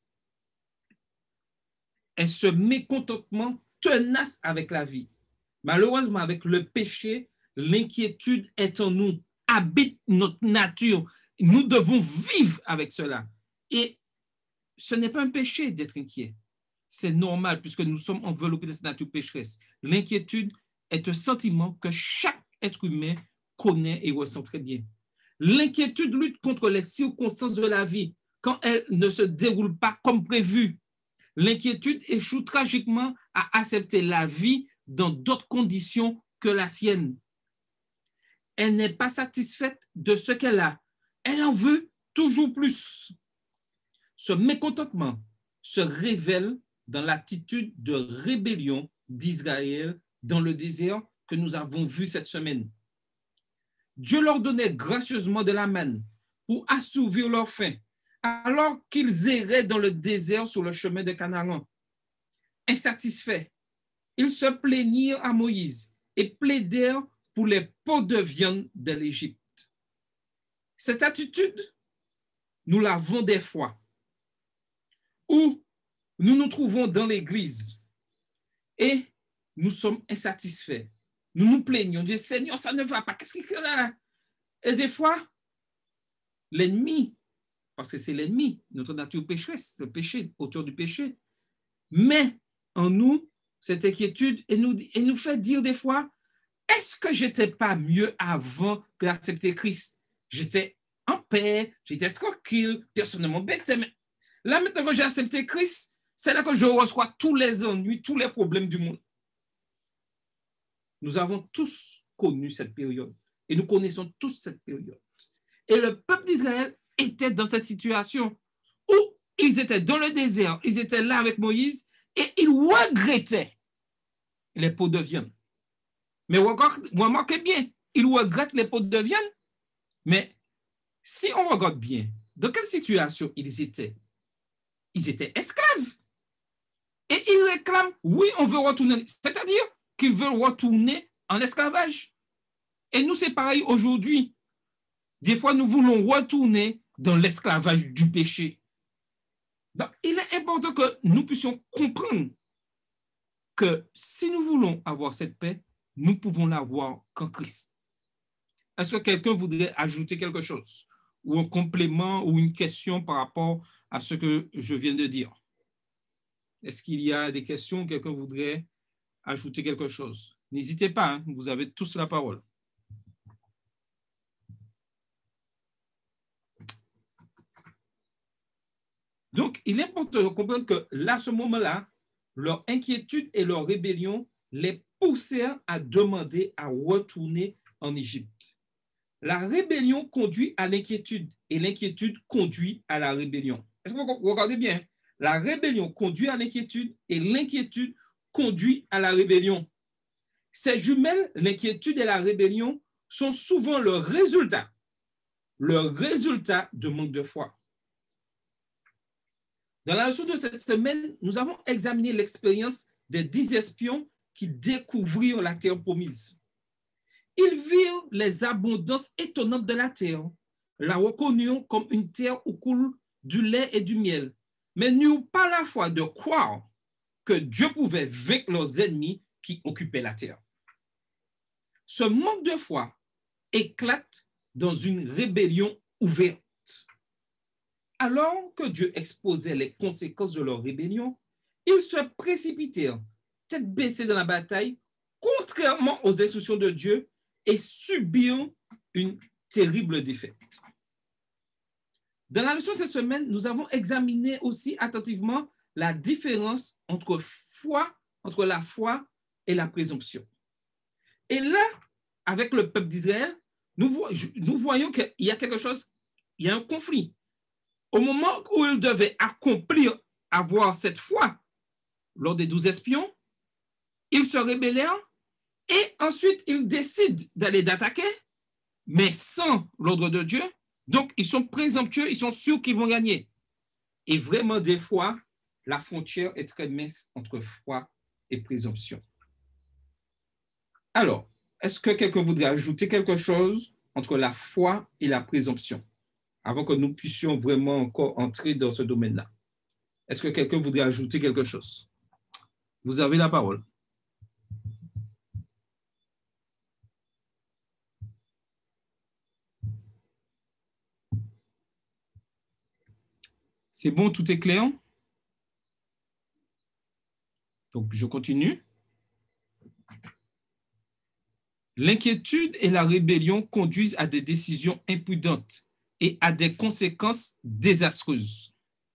A: est ce mécontentement tenace avec la vie. Malheureusement, avec le péché, l'inquiétude est en nous, habite notre nature. Nous devons vivre avec cela. Et ce n'est pas un péché d'être inquiet. C'est normal puisque nous sommes enveloppés de cette nature pécheresse. L'inquiétude est un sentiment que chaque être humain connaît et ressent très bien. L'inquiétude lutte contre les circonstances de la vie quand elles ne se déroulent pas comme prévu. L'inquiétude échoue tragiquement à accepter la vie dans d'autres conditions que la sienne. Elle n'est pas satisfaite de ce qu'elle a. Elle en veut toujours plus. Ce mécontentement se révèle dans l'attitude de rébellion d'Israël dans le désert que nous avons vu cette semaine. Dieu leur donnait gracieusement de la manne pour assouvir leur faim, alors qu'ils erraient dans le désert sur le chemin de Canaan. Insatisfaits, ils se plaignirent à Moïse et plaidèrent pour les pots de viande de l'Égypte. Cette attitude, nous l'avons des fois, où nous nous trouvons dans l'église et nous sommes insatisfaits. Nous nous plaignons, Dieu, Seigneur, ça ne va pas, qu'est-ce qu'il y a là? Et des fois, l'ennemi, parce que c'est l'ennemi, notre nature pécheresse, le péché, auteur du péché, met en nous cette inquiétude et nous, et nous fait dire des fois, est-ce que je n'étais pas mieux avant que d'accepter Christ? J'étais en paix, j'étais tranquille, personne ne m'embêtait. Mais là, maintenant que j'ai accepté Christ, c'est là que je reçois tous les ennuis, tous les problèmes du monde. Nous avons tous connu cette période et nous connaissons tous cette période. Et le peuple d'Israël était dans cette situation où ils étaient dans le désert, ils étaient là avec Moïse et ils regrettaient les pots de viande. Mais remarquez bien, ils regrettent les pots de viande, mais si on regarde bien, dans quelle situation ils étaient? Ils étaient esclaves. Et ils réclament, oui, on veut retourner, c'est-à-dire qu'ils veulent retourner en esclavage. Et nous, c'est pareil aujourd'hui. Des fois, nous voulons retourner dans l'esclavage du péché. Donc, il est important que nous puissions comprendre que si nous voulons avoir cette paix, nous pouvons l'avoir qu'en Christ. Est-ce que quelqu'un voudrait ajouter quelque chose ou un complément ou une question par rapport à ce que je viens de dire? Est-ce qu'il y a des questions? Quelqu'un voudrait ajouter quelque chose? N'hésitez pas, hein, vous avez tous la parole. Donc, il est important de comprendre que là, à ce moment-là, leur inquiétude et leur rébellion les poussèrent à demander à retourner en Égypte. La rébellion conduit à l'inquiétude et l'inquiétude conduit à la rébellion. Est-ce que vous regardez bien? La rébellion conduit à l'inquiétude et l'inquiétude conduit à la rébellion. Ces jumelles, l'inquiétude et la rébellion, sont souvent le résultat, le résultat de manque de foi. Dans la leçon de cette semaine, nous avons examiné l'expérience des dix espions qui découvrirent la terre promise. Ils virent les abondances étonnantes de la terre, la reconnurent comme une terre où coule du lait et du miel, mais n'eurent pas la foi de croire que Dieu pouvait vaincre leurs ennemis qui occupaient la terre. Ce manque de foi éclate dans une rébellion ouverte. Alors que Dieu exposait les conséquences de leur rébellion, ils se précipitèrent, tête baissée dans la bataille, contrairement aux instructions de Dieu, et subirent une terrible défaite. Dans la leçon de cette semaine, nous avons examiné aussi attentivement la différence entre foi, entre la foi et la présomption. Et là, avec le peuple d'Israël, nous, nous voyons qu'il y a quelque chose, il y a un conflit. Au moment où ils devaient accomplir, avoir cette foi, lors des douze espions, ils se rébellèrent et ensuite ils décident d'aller d'attaquer, mais sans l'ordre de Dieu. Donc, ils sont présomptueux, ils sont sûrs qu'ils vont gagner. Et vraiment, des fois, la frontière est très mince entre foi et présomption. Alors, est-ce que quelqu'un voudrait ajouter quelque chose entre la foi et la présomption, avant que nous puissions vraiment encore entrer dans ce domaine-là? Est-ce que quelqu'un voudrait ajouter quelque chose? Vous avez la parole. C'est bon, tout est clair? Donc, je continue. L'inquiétude et la rébellion conduisent à des décisions imprudentes et à des conséquences désastreuses.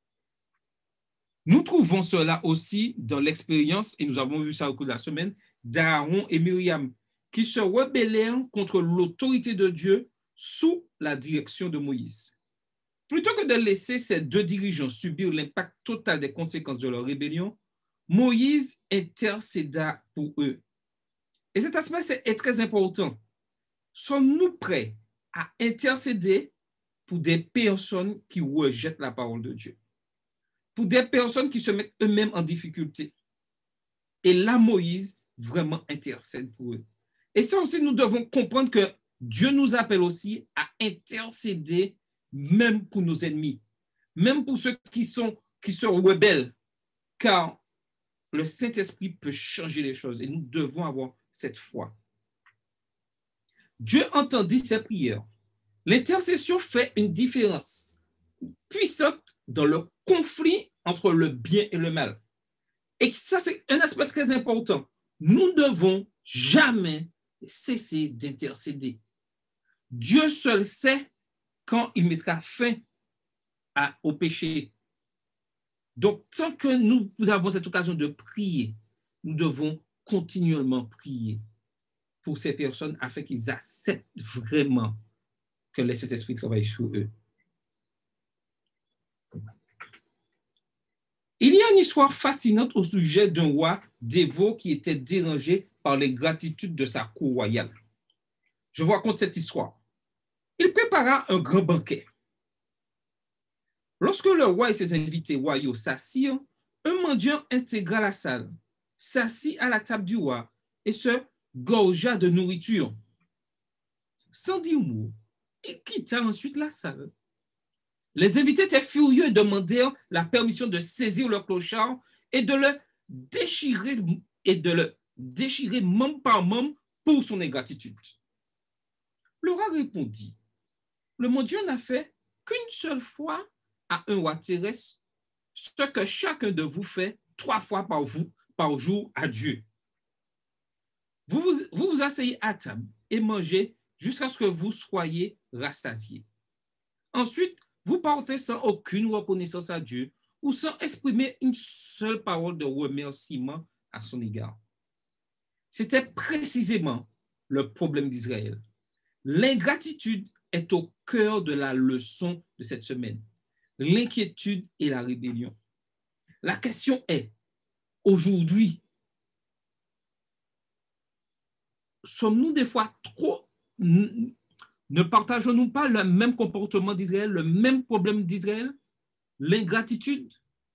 A: Nous trouvons cela aussi dans l'expérience, et nous avons vu ça au cours de la semaine, d'Aaron et Myriam, qui se rebellèrent contre l'autorité de Dieu sous la direction de Moïse. Plutôt que de laisser ces deux dirigeants subir l'impact total des conséquences de leur rébellion, Moïse intercéda pour eux. Et cet aspect est très important. Sommes-nous prêts à intercéder pour des personnes qui rejettent la parole de Dieu? Pour des personnes qui se mettent eux-mêmes en difficulté? Et là, Moïse vraiment intercède pour eux. Et ça aussi, nous devons comprendre que Dieu nous appelle aussi à intercéder même pour nos ennemis, même pour ceux qui sont, qui sont rebelles, car le Saint-Esprit peut changer les choses et nous devons avoir cette foi. Dieu entendit ces prières. L'intercession fait une différence puissante dans le conflit entre le bien et le mal. Et ça, c'est un aspect très important. Nous ne devons jamais cesser d'intercéder. Dieu seul sait quand il mettra fin à, au péché. Donc, tant que nous, nous avons cette occasion de prier, nous devons continuellement prier pour ces personnes afin qu'ils acceptent vraiment que le Saint-Esprit travaille sur eux. Il y a une histoire fascinante au sujet d'un roi dévot qui était dérangé par l'ingratitude de sa cour royale. Je vous raconte cette histoire. Il prépara un grand banquet. Lorsque le roi et ses invités royaux s'assirent, un mendiant intégra la salle, s'assit à la table du roi et se gorgea de nourriture. Sans dire mot, il quitta ensuite la salle. Les invités étaient furieux et demandèrent la permission de saisir le clochard et de le déchirer et de le déchirer membre par membre pour son ingratitude. Le roi répondit, le mendiant n'a fait qu'une seule fois à un roi terrestre ce que chacun de vous fait trois fois par, vous, par jour à Dieu. Vous vous, vous vous asseyez à table et mangez jusqu'à ce que vous soyez rassasiés. Ensuite, vous partez sans aucune reconnaissance à Dieu ou sans exprimer une seule parole de remerciement à son égard. C'était précisément le problème d'Israël. L'ingratitude est au cœur de la leçon de cette semaine. L'inquiétude et la rébellion. La question est, aujourd'hui, sommes-nous des fois trop... Ne partageons-nous pas le même comportement d'Israël, le même problème d'Israël, l'ingratitude?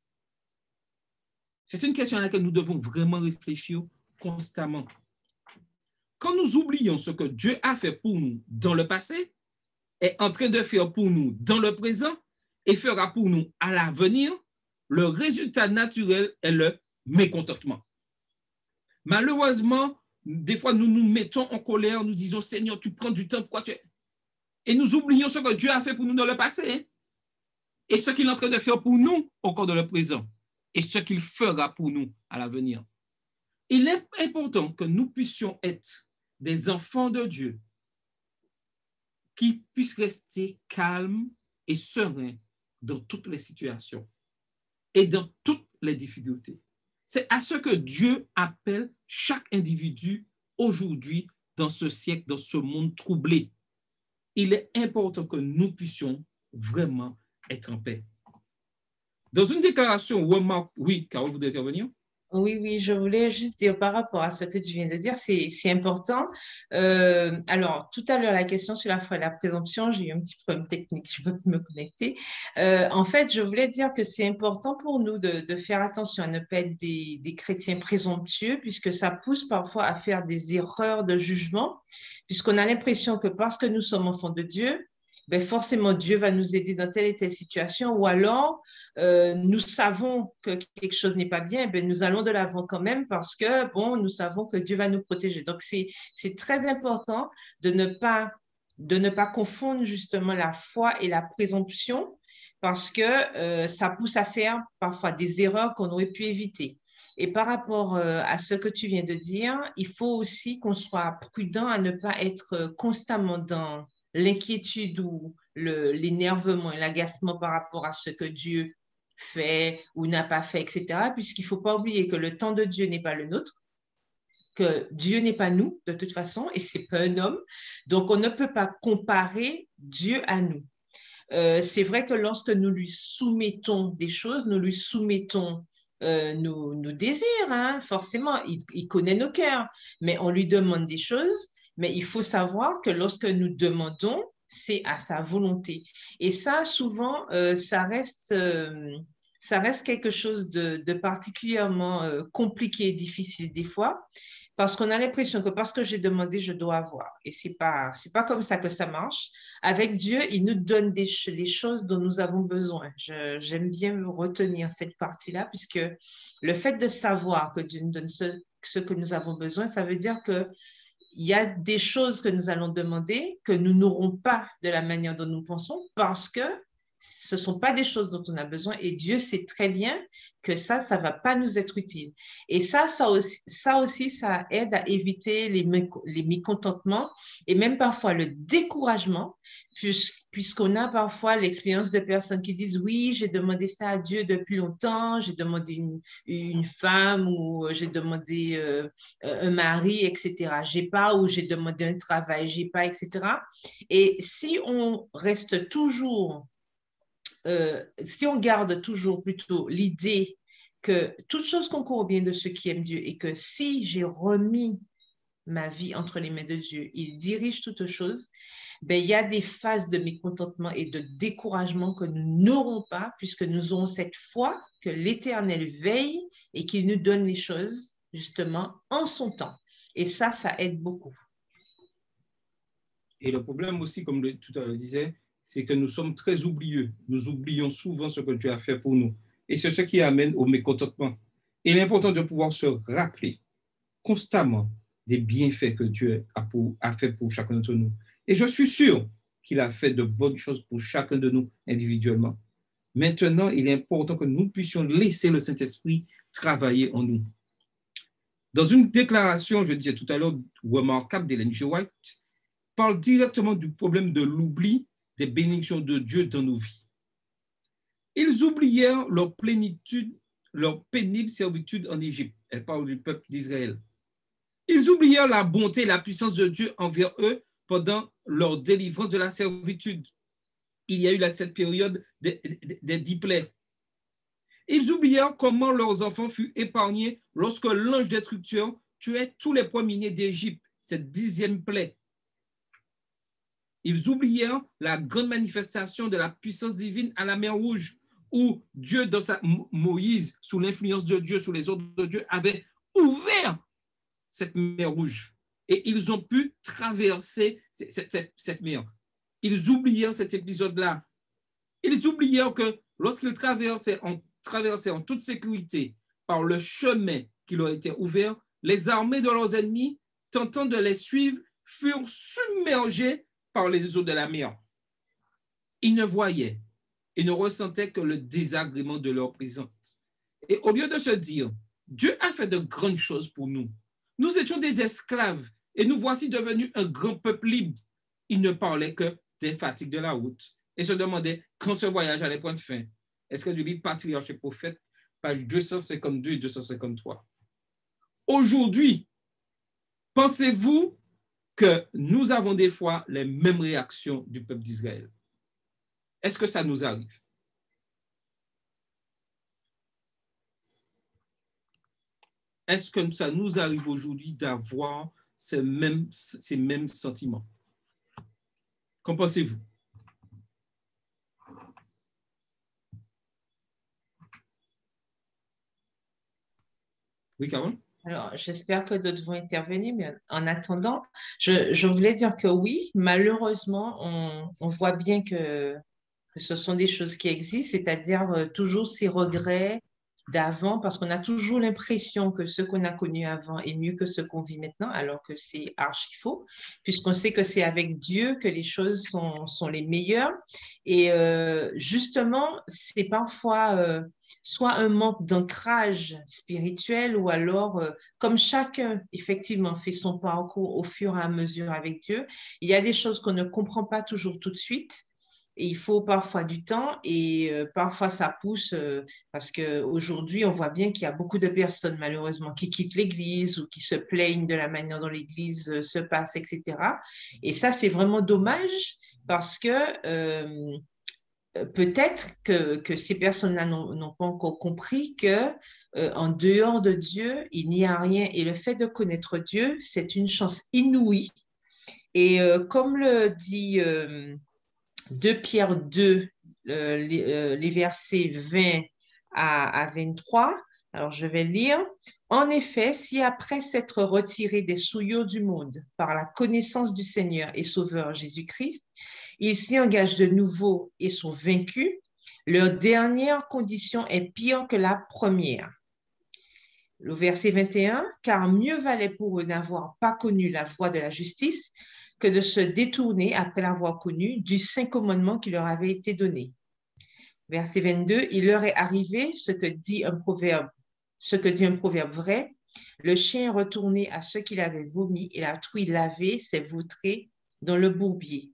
A: C'est une question à laquelle nous devons vraiment réfléchir constamment. Quand nous oublions ce que Dieu a fait pour nous dans le passé, est en train de faire pour nous dans le présent et fera pour nous à l'avenir, le résultat naturel est le mécontentement. Malheureusement, des fois, nous nous mettons en colère, nous disons, Seigneur, tu prends du temps, pourquoi tu... Et nous oublions ce que Dieu a fait pour nous dans le passé et ce qu'il est en train de faire pour nous encore dans le présent et ce qu'il fera pour nous à l'avenir. Il est important que nous puissions être des enfants de Dieu qui puissent rester calmes et sereins dans toutes les situations et dans toutes les difficultés. C'est à ce que Dieu appelle chaque individu aujourd'hui dans ce siècle, dans ce monde troublé. Il est important que nous puissions vraiment être en paix. Dans une déclaration, remarque, oui, Carole, vous devez intervenir?
B: Oui, oui, je voulais juste dire par rapport à ce que tu viens de dire, c'est, c'est important. Euh, alors, tout à l'heure, la question sur la foi et la présomption, j'ai eu un petit problème technique, je ne peux plus me connecter. Euh, en fait, je voulais dire que c'est important pour nous de, de faire attention à ne pas être des, des chrétiens présomptueux, puisque ça pousse parfois à faire des erreurs de jugement, puisqu'on a l'impression que parce que nous sommes enfants de Dieu, ben forcément Dieu va nous aider dans telle et telle situation, ou alors euh, nous savons que quelque chose n'est pas bien, ben nous allons de l'avant quand même parce que bon, nous savons que Dieu va nous protéger. Donc c'est c'est très important de ne pas de ne pas confondre justement la foi et la présomption parce que euh, ça pousse à faire parfois des erreurs qu'on aurait pu éviter. Et par rapport euh, à ce que tu viens de dire, il faut aussi qu'on soit prudent à ne pas être constamment dans l'inquiétude ou le, l'énervement et l'agacement par rapport à ce que Dieu fait ou n'a pas fait, et cetera. Puisqu'il ne faut pas oublier que le temps de Dieu n'est pas le nôtre, que Dieu n'est pas nous de toute façon, et ce n'est pas un homme. Donc, on ne peut pas comparer Dieu à nous. Euh, c'est vrai que lorsque nous lui soumettons des choses, nous lui soumettons euh, nos, nos désirs, hein, forcément, il, il connaît nos cœurs, mais on lui demande des choses. Mais il faut savoir que lorsque nous demandons, c'est à sa volonté. Et ça, souvent, euh, ça reste, euh, ça reste quelque chose de, de particulièrement euh, compliqué et difficile des fois, parce qu'on a l'impression que parce que j'ai demandé, je dois avoir. Et ce n'est pas, c'est pas comme ça que ça marche. Avec Dieu, il nous donne des, les choses dont nous avons besoin. Je, j'aime bien retenir cette partie-là, puisque le fait de savoir que Dieu nous donne ce, ce que nous avons besoin, ça veut dire que il y a des choses que nous allons demander que nous n'aurons pas de la manière dont nous pensons parce que ce ne sont pas des choses dont on a besoin et Dieu sait très bien que ça, ça ne va pas nous être utile. Et ça, ça aussi, ça aussi, ça aide à éviter les, les mécontentements et même parfois le découragement, puisqu'on a parfois l'expérience de personnes qui disent « Oui, j'ai demandé ça à Dieu depuis longtemps, j'ai demandé une, une femme ou j'ai demandé euh, un mari, et cetera. J'ai pas ou j'ai demandé un travail, j'ai pas, et cetera » Et si on reste toujours... Euh, si on garde toujours plutôt l'idée que toute chose concourt au bien de ceux qui aiment Dieu et que si j'ai remis ma vie entre les mains de Dieu, il dirige toutes choses, ben, il y a des phases de mécontentement et de découragement que nous n'aurons pas puisque nous aurons cette foi que l'Éternel veille et qu'il nous donne les choses justement en son temps. Et ça, ça aide beaucoup.
A: Et le problème aussi, comme le, tout à l'heure disait, c'est que nous sommes très oublieux. Nous oublions souvent ce que Dieu a fait pour nous. Et c'est ce qui amène au mécontentement. Il est important de pouvoir se rappeler constamment des bienfaits que Dieu a, pour, a fait pour chacun d'entre nous. Et je suis sûr qu'il a fait de bonnes choses pour chacun de nous individuellement. Maintenant, il est important que nous puissions laisser le Saint-Esprit travailler en nous. Dans une déclaration, je disais tout à l'heure, remarquable d'Ellen G. White, parle directement du problème de l'oubli des bénédictions de Dieu dans nos vies. Ils oublièrent leur plénitude, leur pénible servitude en Égypte. Elle parle du peuple d'Israël. Ils oublièrent la bonté et la puissance de Dieu envers eux pendant leur délivrance de la servitude. Il y a eu la, cette période des, des, des dix plaies. Ils oublièrent comment leurs enfants furent épargnés lorsque l'ange destructeur tuait tous les premiers-nés d'Égypte, cette dixième plaie. Ils oublièrent la grande manifestation de la puissance divine à la mer Rouge, où Dieu, dans sa Moïse, sous l'influence de Dieu, sous les ordres de Dieu, avait ouvert cette mer Rouge. Et ils ont pu traverser cette, cette, cette mer. Ils oublièrent cet épisode-là. Ils oublièrent que lorsqu'ils traversaient en, traversaient en toute sécurité par le chemin qui leur était ouvert, les armées de leurs ennemis, tentant de les suivre, furent submergées par les eaux de la mer. Ils ne voyaient et ne ressentaient que le désagrément de leur présence. Et au lieu de se dire, Dieu a fait de grandes choses pour nous. Nous étions des esclaves et nous voici devenus un grand peuple libre. Ils ne parlaient que des fatigues de la route et se demandaient quand ce voyage allait prendre fin. Est-ce que du livre Patriarches et Prophètes, page deux cent cinquante-deux et deux cent cinquante-trois. Aujourd'hui, pensez-vous que nous avons des fois les mêmes réactions du peuple d'Israël? Est-ce que ça nous arrive? Est-ce que ça nous arrive aujourd'hui d'avoir ces mêmes, ces mêmes sentiments? Qu'en pensez-vous? Oui, Carole?
B: Alors, j'espère que d'autres vont intervenir, mais en attendant, je, je voulais dire que oui, malheureusement, on, on voit bien que, que ce sont des choses qui existent, c'est-à-dire euh, toujours ces regrets d'avant, parce qu'on a toujours l'impression que ce qu'on a connu avant est mieux que ce qu'on vit maintenant, alors que c'est archi faux, puisqu'on sait que c'est avec Dieu que les choses sont, sont les meilleures. Et euh, justement, c'est parfois euh, soit un manque d'ancrage spirituel, ou alors, euh, comme chacun, effectivement, fait son parcours au fur et à mesure avec Dieu, il y a des choses qu'on ne comprend pas toujours tout de suite. Et il faut parfois du temps et euh, parfois ça pousse euh, parce qu'aujourd'hui, on voit bien qu'il y a beaucoup de personnes malheureusement qui quittent l'Église ou qui se plaignent de la manière dont l'Église euh, se passe, et cetera. Et ça, c'est vraiment dommage parce que euh, peut-être que, que ces personnes-là n'ont pas encore compris que euh, en dehors de Dieu, il n'y a rien. Et le fait de connaître Dieu, c'est une chance inouïe. Et euh, comme le dit... Euh, deux Pierre deux, euh, les, euh, les versets vingt à, à vingt-trois. Alors, je vais lire. En effet, si après s'être retirés des souillures du monde par la connaissance du Seigneur et Sauveur Jésus-Christ, ils s'y engagent de nouveau et sont vaincus, leur dernière condition est pire que la première. Le verset vingt et un, car mieux valait pour eux n'avoir pas connu la voie de la justice que de se détourner après l'avoir connu du saint commandement qui leur avait été donné. Verset vingt-deux, il leur est arrivé ce que dit un proverbe, ce que dit un proverbe vrai, le chien est retourné à ce qu'il avait vomi et la truie lavée s'est vautrée dans le bourbier.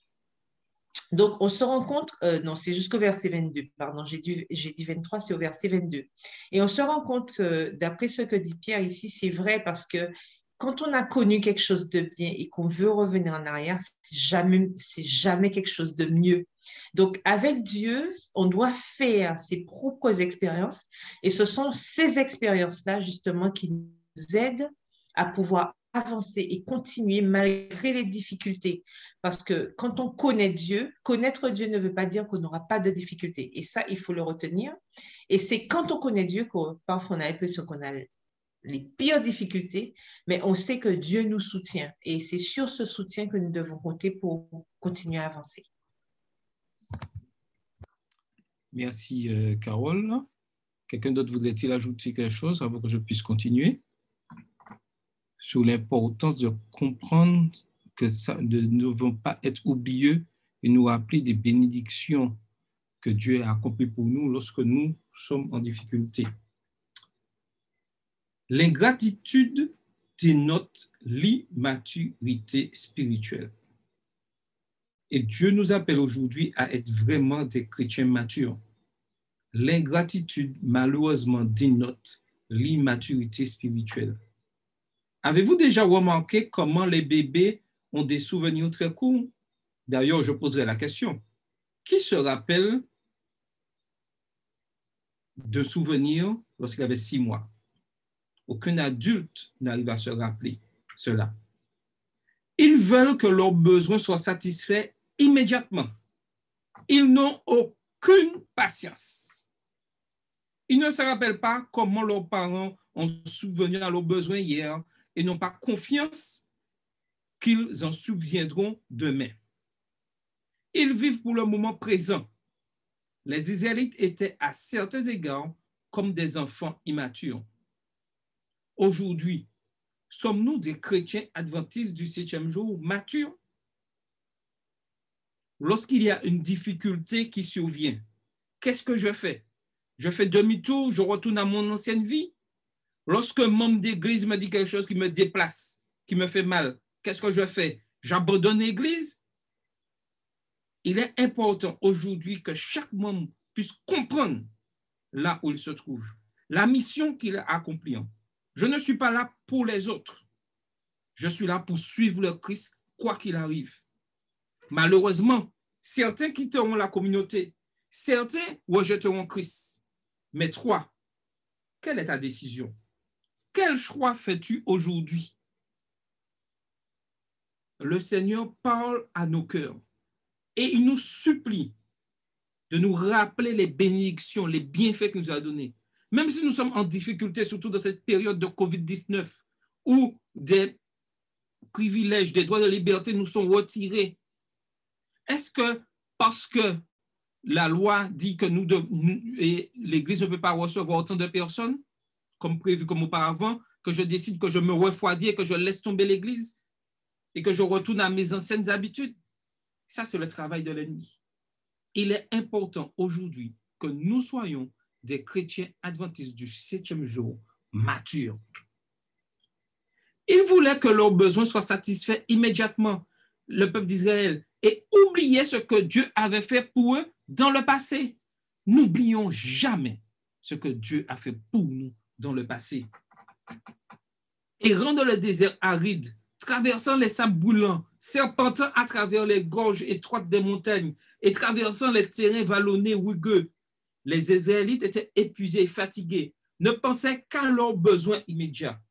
B: Donc, on se rend compte, euh, non, c'est jusqu'au verset vingt-deux, pardon, j'ai dit, j'ai dit vingt-trois, c'est au verset vingt-deux. Et on se rend compte que, d'après ce que dit Pierre ici, c'est vrai parce que quand on a connu quelque chose de bien et qu'on veut revenir en arrière, c'est jamais, c'est jamais quelque chose de mieux. Donc, avec Dieu, on doit faire ses propres expériences et ce sont ces expériences-là, justement, qui nous aident à pouvoir avancer et continuer malgré les difficultés. Parce que quand on connaît Dieu, connaître Dieu ne veut pas dire qu'on n'aura pas de difficultés. Et ça, il faut le retenir. Et c'est quand on connaît Dieu qu'on parfois on a l'impression qu'on a les pires difficultés, mais on sait que Dieu nous soutient. Et c'est sur ce soutien que nous devons compter pour continuer à avancer.
A: Merci, euh, Carole. Quelqu'un d'autre voudrait-il ajouter quelque chose avant que je puisse continuer sur l'importance de comprendre que ça, de, nous ne devons pas être oublieux et nous rappeler des bénédictions que Dieu a accomplies pour nous lorsque nous sommes en difficulté. L'ingratitude dénote l'immaturité spirituelle. Et Dieu nous appelle aujourd'hui à être vraiment des chrétiens matures. L'ingratitude, malheureusement, dénote l'immaturité spirituelle. Avez-vous déjà remarqué comment les bébés ont des souvenirs très courts? D'ailleurs, je poserai la question. Qui se rappelle de souvenirs lorsqu'il avait six mois? Aucun adulte n'arrive à se rappeler cela. Ils veulent que leurs besoins soient satisfaits immédiatement. Ils n'ont aucune patience. Ils ne se rappellent pas comment leurs parents ont souvenu à leurs besoins hier et n'ont pas confiance qu'ils en souviendront demain. Ils vivent pour le moment présent. Les Israélites étaient à certains égards comme des enfants immatures. Aujourd'hui, sommes-nous des chrétiens adventistes du septième jour matures? Lorsqu'il y a une difficulté qui survient, qu'est-ce que je fais? Je fais demi-tour, je retourne à mon ancienne vie? Lorsque un membre d'église me dit quelque chose qui me déplace, qui me fait mal, qu'est-ce que je fais? J'abandonne l'église? Il est important aujourd'hui que chaque membre puisse comprendre là où il se trouve, la mission qu'il a accomplie. Je ne suis pas là pour les autres. Je suis là pour suivre le Christ, quoi qu'il arrive. Malheureusement, certains quitteront la communauté, certains rejetteront Christ. Mais toi, quelle est ta décision? Quel choix fais-tu aujourd'hui? Le Seigneur parle à nos cœurs et il nous supplie de nous rappeler les bénédictions, les bienfaits qu'il nous a donnés. Même si nous sommes en difficulté, surtout dans cette période de covid dix-neuf, où des privilèges, des droits de liberté nous sont retirés, est-ce que parce que la loi dit que nous, l'Église ne peut pas recevoir autant de personnes, comme prévu comme auparavant, que je décide que je me refroidis et que je laisse tomber l'Église et que je retourne à mes anciennes habitudes? Ça, c'est le travail de l'ennemi. Il est important aujourd'hui que nous soyons des chrétiens adventistes du septième jour matures. Ils voulaient que leurs besoins soient satisfaits immédiatement, le peuple d'Israël, et oublier ce que Dieu avait fait pour eux dans le passé. N'oublions jamais ce que Dieu a fait pour nous dans le passé. Errant dans le désert aride, traversant les sables brûlants, serpentant à travers les gorges étroites des montagnes et traversant les terrains vallonnés rugueux, les Israélites étaient épuisés et fatigués, ne pensaient qu'à leurs besoins immédiats.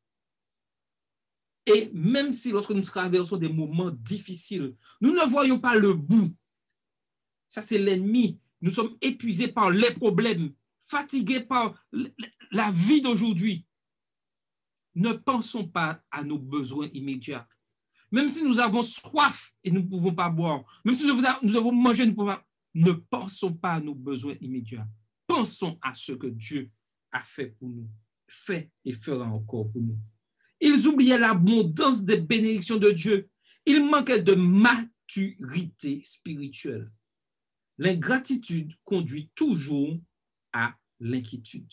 A: Et même si lorsque nous traversons des moments difficiles, nous ne voyons pas le bout. Ça, c'est l'ennemi. Nous sommes épuisés par les problèmes, fatigués par la vie d'aujourd'hui. Ne pensons pas à nos besoins immédiats. Même si nous avons soif et nous ne pouvons pas boire, même si nous devons manger, nous pouvons, ne pensons pas à nos besoins immédiats. Pensons à ce que Dieu a fait pour nous, fait et fera encore pour nous. Ils oubliaient l'abondance des bénédictions de Dieu. Ils manquaient de maturité spirituelle. L'ingratitude conduit toujours à l'inquiétude.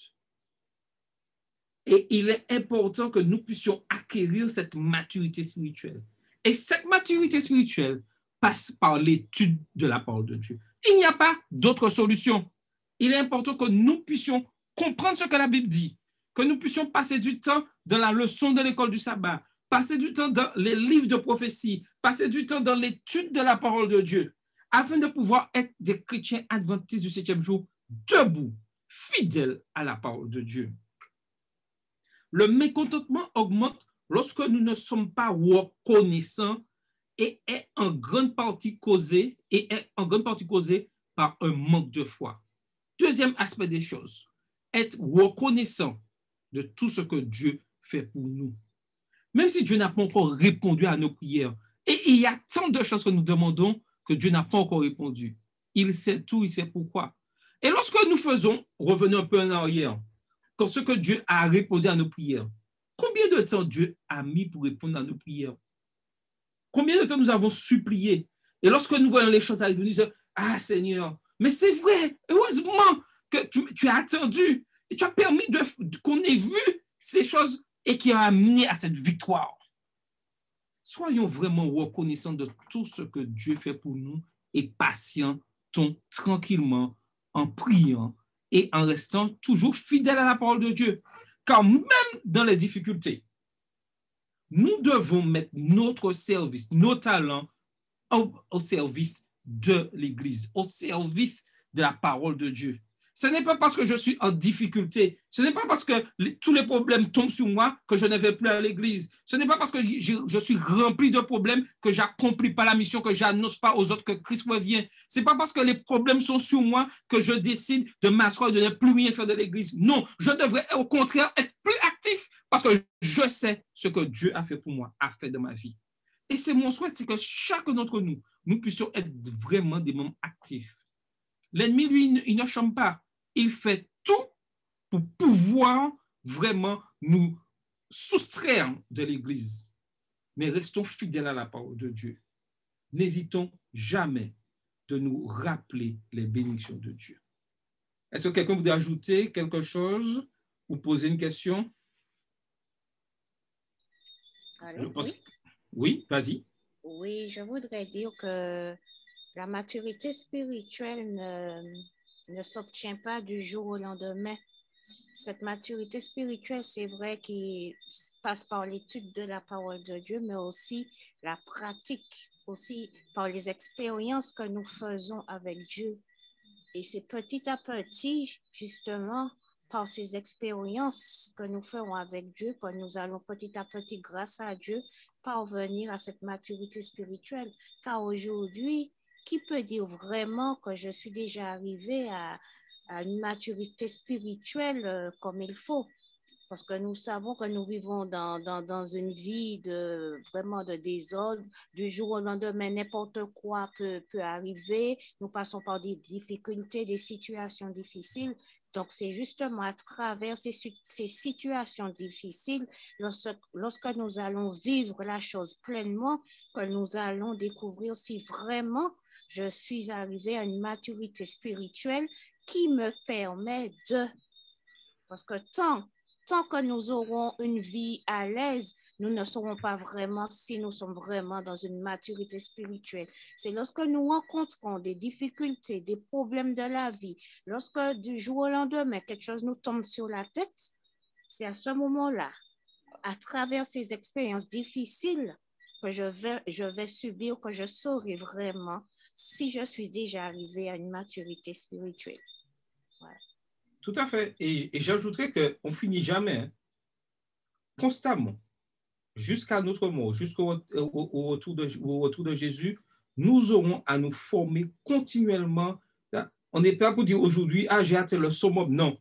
A: Et il est important que nous puissions acquérir cette maturité spirituelle. Et cette maturité spirituelle passe par l'étude de la parole de Dieu. Il n'y a pas d'autre solution. Il est important que nous puissions comprendre ce que la Bible dit, que nous puissions passer du temps dans la leçon de l'école du sabbat, passer du temps dans les livres de prophétie, passer du temps dans l'étude de la parole de Dieu, afin de pouvoir être des chrétiens adventistes du septième jour, debout, fidèles à la parole de Dieu. Le mécontentement augmente lorsque nous ne sommes pas reconnaissants et est en grande partie causé et est en grande partie causé par un manque de foi. Deuxième aspect des choses, être reconnaissant de tout ce que Dieu fait pour nous. Même si Dieu n'a pas encore répondu à nos prières, et il y a tant de choses que nous demandons que Dieu n'a pas encore répondu. Il sait tout, il sait pourquoi. Et lorsque nous faisons, revenons un peu en arrière, quand ce que Dieu a répondu à nos prières, combien de temps Dieu a mis pour répondre à nos prières? Combien de temps nous avons supplié? Et lorsque nous voyons les choses arriver, nous disons, ah Seigneur, mais c'est vrai, heureusement que tu, tu as attendu et tu as permis de, qu'on ait vu ces choses et qui ont amené à cette victoire. Soyons vraiment reconnaissants de tout ce que Dieu fait pour nous et patientons tranquillement en priant et en restant toujours fidèles à la parole de Dieu. Car même dans les difficultés, nous devons mettre notre service, nos talents au, au service de l'Église, au service de la parole de Dieu. Ce n'est pas parce que je suis en difficulté, ce n'est pas parce que les, tous les problèmes tombent sur moi que je ne vais plus à l'église. Ce n'est pas parce que je, je suis rempli de problèmes que je n'accomplis pas la mission, que je n'annonce pas aux autres que Christ revient. Ce n'est pas parce que les problèmes sont sur moi que je décide de m'asseoir et de ne plus rien faire de l'église. Non, je devrais au contraire être plus actif parce que je sais ce que Dieu a fait pour moi, a fait de ma vie. Et c'est mon souhait, c'est que chacun d'entre nous, nous puissions être vraiment des membres actifs. L'ennemi, lui, il ne chôme pas. Il fait tout pour pouvoir vraiment nous soustraire de l'Église. Mais restons fidèles à la parole de Dieu. N'hésitons jamais de nous rappeler les bénédictions de Dieu. Est-ce que quelqu'un voudrait ajouter quelque chose ou poser une question?
C: Alors,
A: pense...
C: oui,
A: oui vas-y.
C: Oui, je voudrais dire que la maturité spirituelle ne... ne s'obtient pas du jour au lendemain. Cette maturité spirituelle, c'est vrai qu'il passe par l'étude de la parole de Dieu, mais aussi la pratique, aussi par les expériences que nous faisons avec Dieu. Et c'est petit à petit, justement, par ces expériences que nous ferons avec Dieu, que nous allons petit à petit, grâce à Dieu, parvenir à cette maturité spirituelle. Car aujourd'hui, qui peut dire vraiment que je suis déjà arrivée à, à une maturité spirituelle euh, comme il faut? Parce que nous savons que nous vivons dans, dans, dans une vie de vraiment de désordre. Du jour au lendemain, n'importe quoi peut, peut arriver. Nous passons par des difficultés, des situations difficiles. Donc, c'est justement à travers ces, ces situations difficiles, lorsque, lorsque nous allons vivre la chose pleinement, que nous allons découvrir si vraiment je suis arrivée à une maturité spirituelle qui me permet de... Parce que tant, tant que nous aurons une vie à l'aise, nous ne saurons pas vraiment si nous sommes vraiment dans une maturité spirituelle. C'est lorsque nous rencontrons des difficultés, des problèmes de la vie, lorsque du jour au lendemain, quelque chose nous tombe sur la tête, c'est à ce moment-là, à travers ces expériences difficiles, que je vais, je vais subir, que je saurai vraiment si je suis déjà arrivée à une maturité spirituelle. Ouais.
A: Tout à fait. Et, et j'ajouterais qu'on ne finit jamais, hein, constamment, jusqu'à notre mort, jusqu'au au, au retour, de, au retour de Jésus, nous aurons à nous former continuellement. On n'est pas pour dire aujourd'hui, ah, j'ai atteint le summum. Non.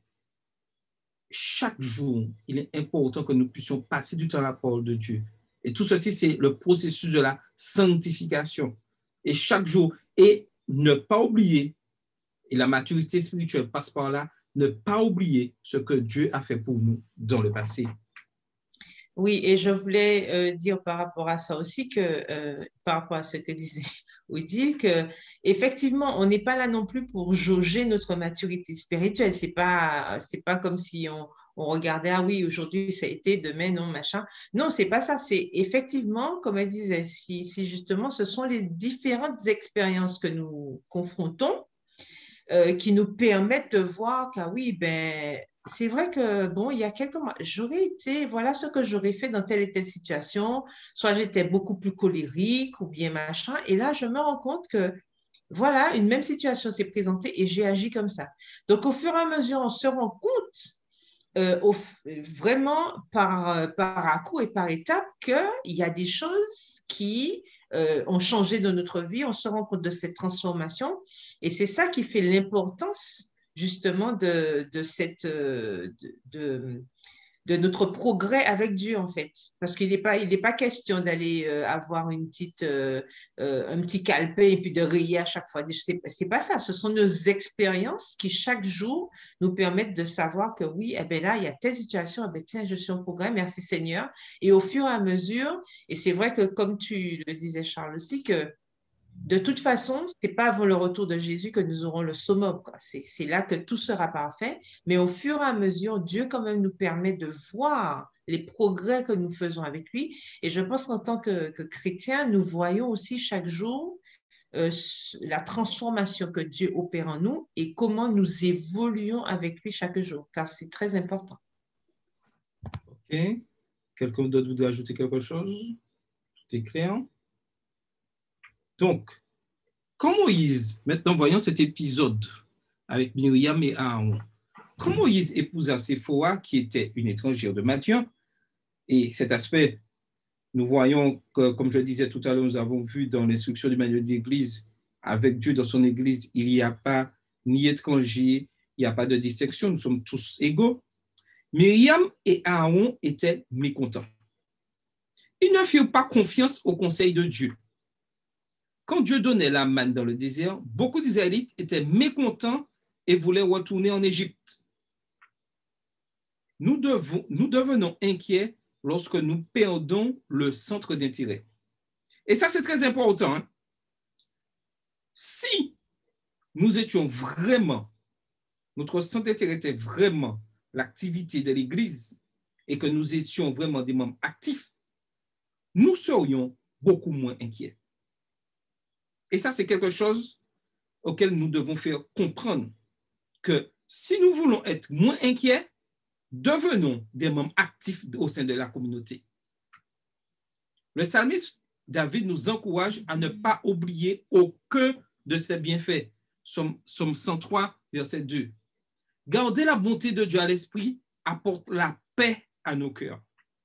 A: Chaque jour, il est important que nous puissions passer du temps à la parole de Dieu. Et tout ceci, c'est le processus de la sanctification. Et chaque jour, et ne pas oublier, et la maturité spirituelle passe par là, ne pas oublier ce que Dieu a fait pour nous dans le passé.
B: Oui, et je voulais euh, dire par rapport à ça aussi que, euh, par rapport à ce que disait Odile, que effectivement, on n'est pas là non plus pour jauger notre maturité spirituelle. C'est pas, c'est pas comme si on, on regardait, ah oui, aujourd'hui ça a été, demain non, machin. Non, c'est pas ça. C'est effectivement, comme elle disait, si, si justement, ce sont les différentes expériences que nous confrontons euh, qui nous permettent de voir qu'ah oui, ben c'est vrai que, bon, il y a quelques mois, j'aurais été, voilà ce que j'aurais fait dans telle et telle situation, soit j'étais beaucoup plus colérique ou bien machin, et là, je me rends compte que voilà, une même situation s'est présentée et j'ai agi comme ça. Donc, au fur et à mesure, on se rend compte euh, au, vraiment par, par à coup et par étapes qu'il y a des choses qui euh, ont changé dans notre vie. On se rend compte de cette transformation et c'est ça qui fait l'importance justement de, de cette... de, de de notre progrès avec Dieu, en fait. Parce qu'il n'est pas, il n'est pas question d'aller euh, avoir une petite, euh, euh, un petit calepin et puis de rayer à chaque fois. C'est, c'est pas ça. Ce sont nos expériences qui, chaque jour, nous permettent de savoir que oui, eh bien là, il y a telle situation, eh bien, tiens, je suis en progrès, merci Seigneur. Et au fur et à mesure, et c'est vrai que comme tu le disais, Charles, aussi, que de toute façon, ce n'est pas avant le retour de Jésus que nous aurons le summum. C'est, c'est là que tout sera parfait. Mais au fur et à mesure, Dieu quand même nous permet de voir les progrès que nous faisons avec lui. Et je pense qu'en tant que, que chrétiens, nous voyons aussi chaque jour euh, la transformation que Dieu opère en nous et comment nous évoluons avec lui chaque jour, car c'est très important.
A: OK. Quelqu'un d'autre voudrait ajouter quelque chose? Tout est clair. Donc, quand Moïse, maintenant voyons cet épisode avec Myriam et Aaron, quand Moïse épousa Séphora, qui était une étrangère de Madian, et cet aspect, nous voyons que, comme je disais tout à l'heure, nous avons vu dans l'instruction du manuel de l'Église, avec Dieu dans son Église, il n'y a pas ni étranger, il n'y a pas de distinction, nous sommes tous égaux. Myriam et Aaron étaient mécontents. Ils ne firent pas confiance au conseil de Dieu. Quand Dieu donnait la manne dans le désert, beaucoup d'Israélites étaient mécontents et voulaient retourner en Égypte. Nous, devons, nous devenons inquiets lorsque nous perdons le centre d'intérêt. Et ça, c'est très important. Hein? Si nous étions vraiment, notre centre d'intérêt était vraiment l'activité de l'Église et que nous étions vraiment des membres actifs, nous serions beaucoup moins inquiets. Et ça, c'est quelque chose auquel nous devons faire comprendre que si nous voulons être moins inquiets, devenons des membres actifs au sein de la communauté. Le psalmiste David nous encourage à ne pas oublier aucun de ses bienfaits. Somme cent trois, verset deux. Garder la bonté de Dieu à l'esprit apporte la paix à nos cœurs.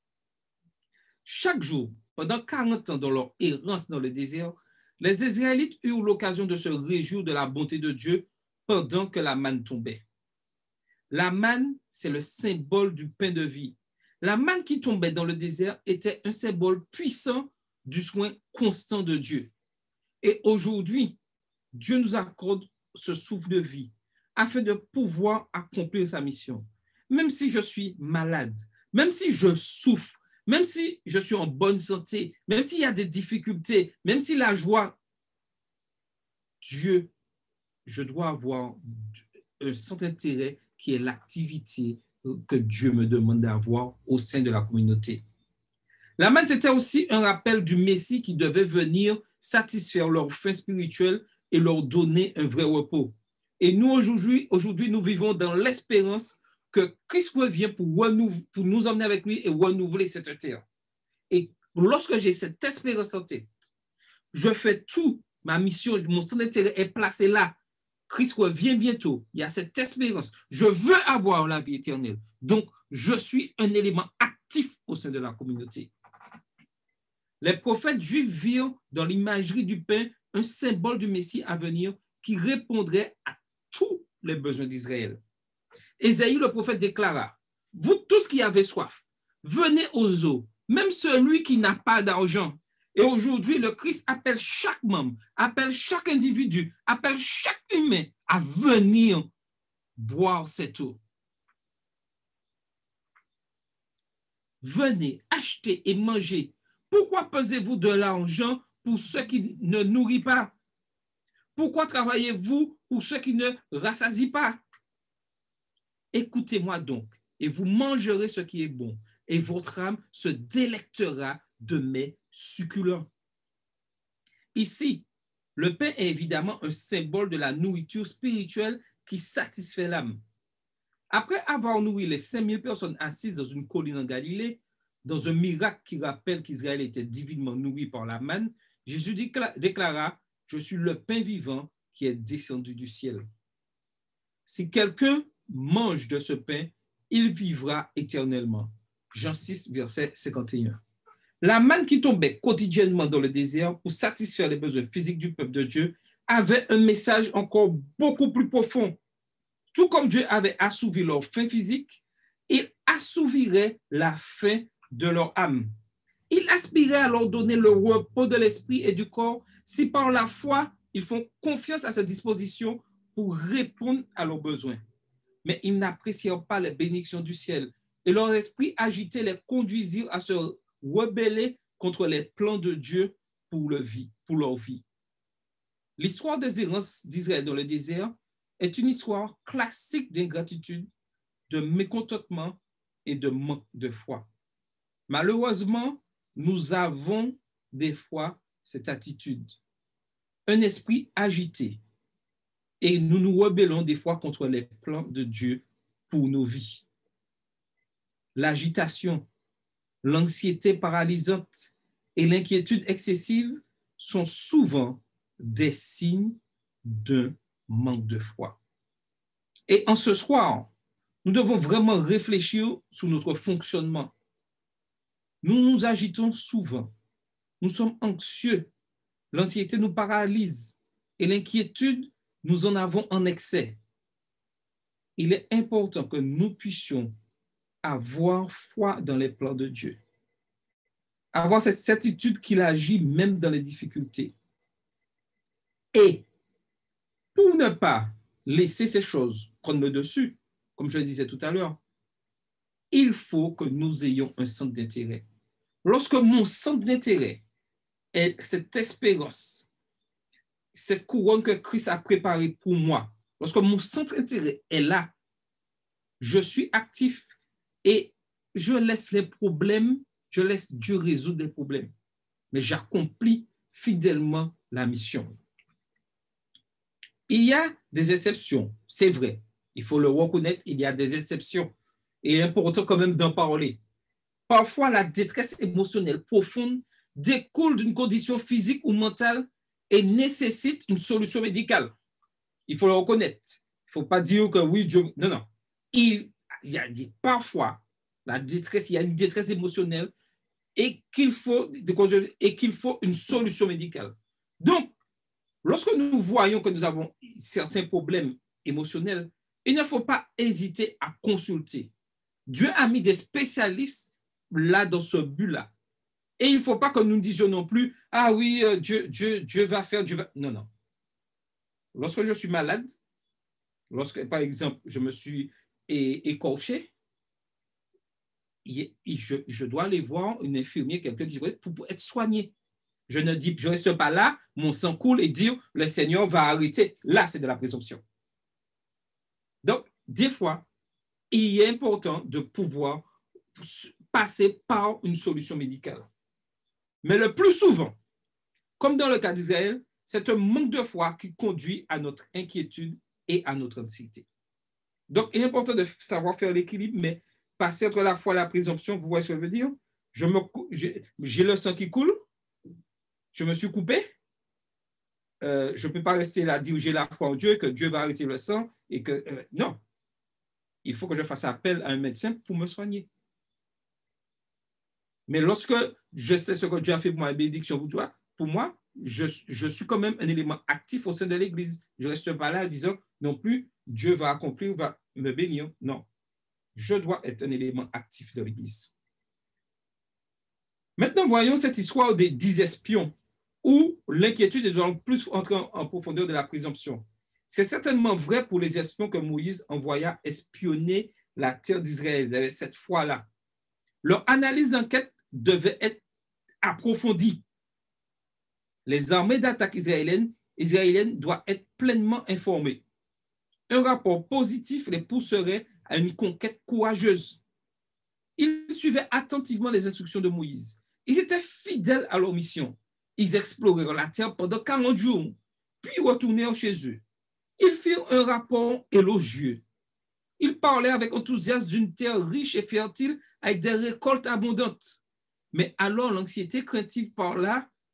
A: Chaque jour, pendant quarante ans dans leur errance dans le désert, les Israélites eurent l'occasion de se réjouir de la bonté de Dieu pendant que la manne tombait. La manne, c'est le symbole du pain de vie. La manne qui tombait dans le désert était un symbole puissant du soin constant de Dieu. Et aujourd'hui, Dieu nous accorde ce souffle de vie afin de pouvoir accomplir sa mission. Même si je suis malade, même si je souffre, même si je suis en bonne santé, même s'il y a des difficultés, même si la joie, Dieu, je dois avoir un centre d'intérêt qui est l'activité que Dieu me demande d'avoir au sein de la communauté. La manne, c'était aussi un rappel du Messie qui devait venir satisfaire leur faim spirituelle et leur donner un vrai repos. Et nous, aujourd'hui, aujourd'hui nous vivons dans l'espérance que Christ revient pour, renouveler, pour nous emmener avec lui et renouveler cette terre. Et lorsque j'ai cette espérance en tête, je fais tout, ma mission, mon centre d'intérêt est placé là. Christ revient bientôt. Il y a cette espérance. Je veux avoir la vie éternelle. Donc, je suis un élément actif au sein de la communauté. Les prophètes juifs virent dans l'imagerie du pain un symbole du Messie à venir qui répondrait à tous les besoins d'Israël. Ésaïe, le prophète, déclara, « Vous tous qui avez soif, venez aux eaux, même celui qui n'a pas d'argent. » Et aujourd'hui, le Christ appelle chaque membre, appelle chaque individu, appelle chaque humain à venir boire cette eau. Venez, achetez et mangez. Pourquoi pesez-vous de l'argent pour ceux qui ne nourrissent pas? Pourquoi travaillez-vous pour ceux qui ne rassasient pas? Écoutez-moi donc, et vous mangerez ce qui est bon, et votre âme se délectera de mes succulents. Ici, le pain est évidemment un symbole de la nourriture spirituelle qui satisfait l'âme. Après avoir nourri les cinq mille personnes assises dans une colline en Galilée, dans un miracle qui rappelle qu'Israël était divinement nourri par la manne, Jésus déclara, je suis le pain vivant qui est descendu du ciel. Si quelqu'un mange de ce pain, il vivra éternellement. Jean six, verset cinquante et un. La manne qui tombait quotidiennement dans le désert pour satisfaire les besoins physiques du peuple de Dieu avait un message encore beaucoup plus profond. Tout comme Dieu avait assouvi leur faim physique, il assouvirait la faim de leur âme. Il aspirait à leur donner le repos de l'esprit et du corps si par la foi, ils font confiance à sa disposition pour répondre à leurs besoins. Mais ils n'apprécièrent pas les bénédictions du ciel et leur esprit agité les conduisirent à se rebeller contre les plans de Dieu pour, le vie, pour leur vie. L'histoire des errances d'Israël dans le désert est une histoire classique d'ingratitude, de mécontentement et de manque de foi. Malheureusement, nous avons des fois cette attitude, un esprit agité, et nous nous rebellons des fois contre les plans de Dieu pour nos vies. L'agitation, l'anxiété paralysante et l'inquiétude excessive sont souvent des signes d'un manque de foi. Et en ce soir, nous devons vraiment réfléchir sur notre fonctionnement. Nous nous agitons souvent, nous sommes anxieux, l'anxiété nous paralyse et l'inquiétude, nous en avons en excès. Il est important que nous puissions avoir foi dans les plans de Dieu, avoir cette certitude qu'il agit même dans les difficultés. Et pour ne pas laisser ces choses prendre le dessus, comme je le disais tout à l'heure, il faut que nous ayons un centre d'intérêt. Lorsque mon centre d'intérêt est cette espérance, cette couronne que Christ a préparée pour moi, lorsque mon centre d'intérêt est là, je suis actif et je laisse les problèmes, je laisse Dieu résoudre les problèmes, mais j'accomplis fidèlement la mission. Il y a des exceptions, c'est vrai. Il faut le reconnaître, il y a des exceptions. Et il est important quand même d'en parler. Parfois, la détresse émotionnelle profonde découle d'une condition physique ou mentale et nécessite une solution médicale. Il faut le reconnaître. Il ne faut pas dire que oui, Dieu... Non, non. Il, il y a parfois la détresse, il y a une détresse émotionnelle et qu'il faut, et qu'il faut une solution médicale. Donc, lorsque nous voyons que nous avons certains problèmes émotionnels, il ne faut pas hésiter à consulter. Dieu a mis des spécialistes là dans ce but-là. Et il ne faut pas que nous disions non plus, ah oui, Dieu, Dieu, Dieu va faire, Dieu va... Non, non. Lorsque je suis malade, lorsque, par exemple, je me suis écorché, je, je dois aller voir une infirmière, quelqu'un qui pour, pour être soigné. Je ne dis, je reste pas là, mon sang coule et dire, le Seigneur va arrêter. Là, c'est de la présomption. Donc, des fois, il est important de pouvoir passer par une solution médicale. Mais le plus souvent, comme dans le cas d'Israël, c'est un manque de foi qui conduit à notre inquiétude et à notre anxiété. Donc, il est important de savoir faire l'équilibre, mais passer entre la foi et la présomption, vous voyez ce que je veux dire? Je me, j'ai le sang qui coule, je me suis coupé, euh, je ne peux pas rester là, dire j'ai la foi en Dieu, que Dieu va arrêter le sang, et que, euh, non. Il faut que je fasse appel à un médecin pour me soigner. Mais lorsque je sais ce que Dieu a fait pour moi, la bénédiction pour toi, pour moi, je, je suis quand même un élément actif au sein de l'Église. Je ne reste pas là en disant non plus, Dieu va accomplir, va me bénir. Non. Je dois être un élément actif de l'Église. Maintenant, voyons cette histoire des dix espions où l'inquiétude est en plus entrer en, en profondeur de la présomption. C'est certainement vrai pour les espions que Moïse envoya espionner la terre d'Israël cette fois-là. Leur analyse d'enquête devait être approfondie. Les armées d'attaque israéliennes, israéliennes doivent être pleinement informées. Un rapport positif les pousserait à une conquête courageuse. Ils suivaient attentivement les instructions de Moïse. Ils étaient fidèles à leur mission. Ils explorèrent la terre pendant quarante jours, puis retournèrent chez eux. Ils firent un rapport élogieux. Ils parlaient avec enthousiasme d'une terre riche et fertile avec des récoltes abondantes. Mais alors l'anxiété craintive parla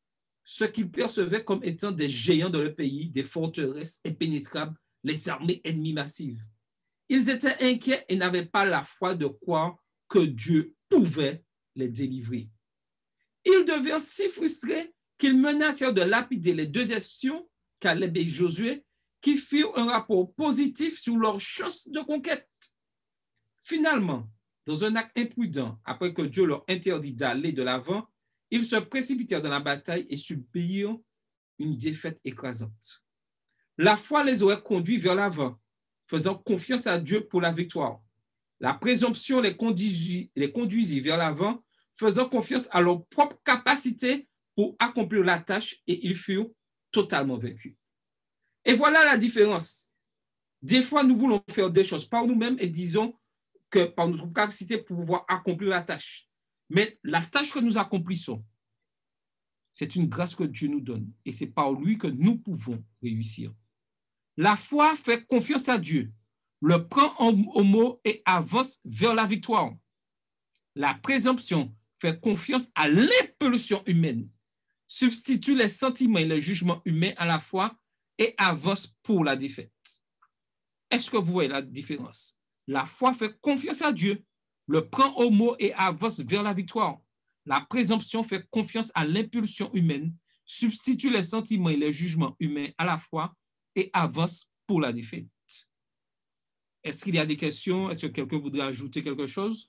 A: ce qu'ils percevaient comme étant des géants dans le pays, des forteresses impénétrables, les armées ennemies massives. Ils étaient inquiets et n'avaient pas la foi de croire que Dieu pouvait les délivrer. Ils devinrent si frustrés qu'ils menacèrent de lapider les deux espions, Caleb et Josué, qui firent un rapport positif sur leurs chances de conquête. Finalement, dans un acte imprudent, après que Dieu leur interdit d'aller de l'avant, ils se précipitèrent dans la bataille et subirent une défaite écrasante. La foi les aurait conduits vers l'avant, faisant confiance à Dieu pour la victoire. La présomption les conduisit, les conduisit vers l'avant, faisant confiance à leur propre capacité pour accomplir la tâche, et ils furent totalement vaincus. Et voilà la différence. Des fois, nous voulons faire des choses par nous-mêmes et disons que par notre capacité pour pouvoir accomplir la tâche. Mais la tâche que nous accomplissons, c'est une grâce que Dieu nous donne et c'est par lui que nous pouvons réussir. La foi fait confiance à Dieu, le prend au mot et avance vers la victoire. La présomption fait confiance à l'impulsion humaine, substitue les sentiments et les jugements humains à la foi et avance pour la défaite. Est-ce que vous voyez la différence? La foi fait confiance à Dieu, le prend au mot et avance vers la victoire. La présomption fait confiance à l'impulsion humaine, substitue les sentiments et les jugements humains à la foi et avance pour la défaite. Est-ce qu'il y a des questions? Est-ce que quelqu'un voudrait ajouter quelque chose?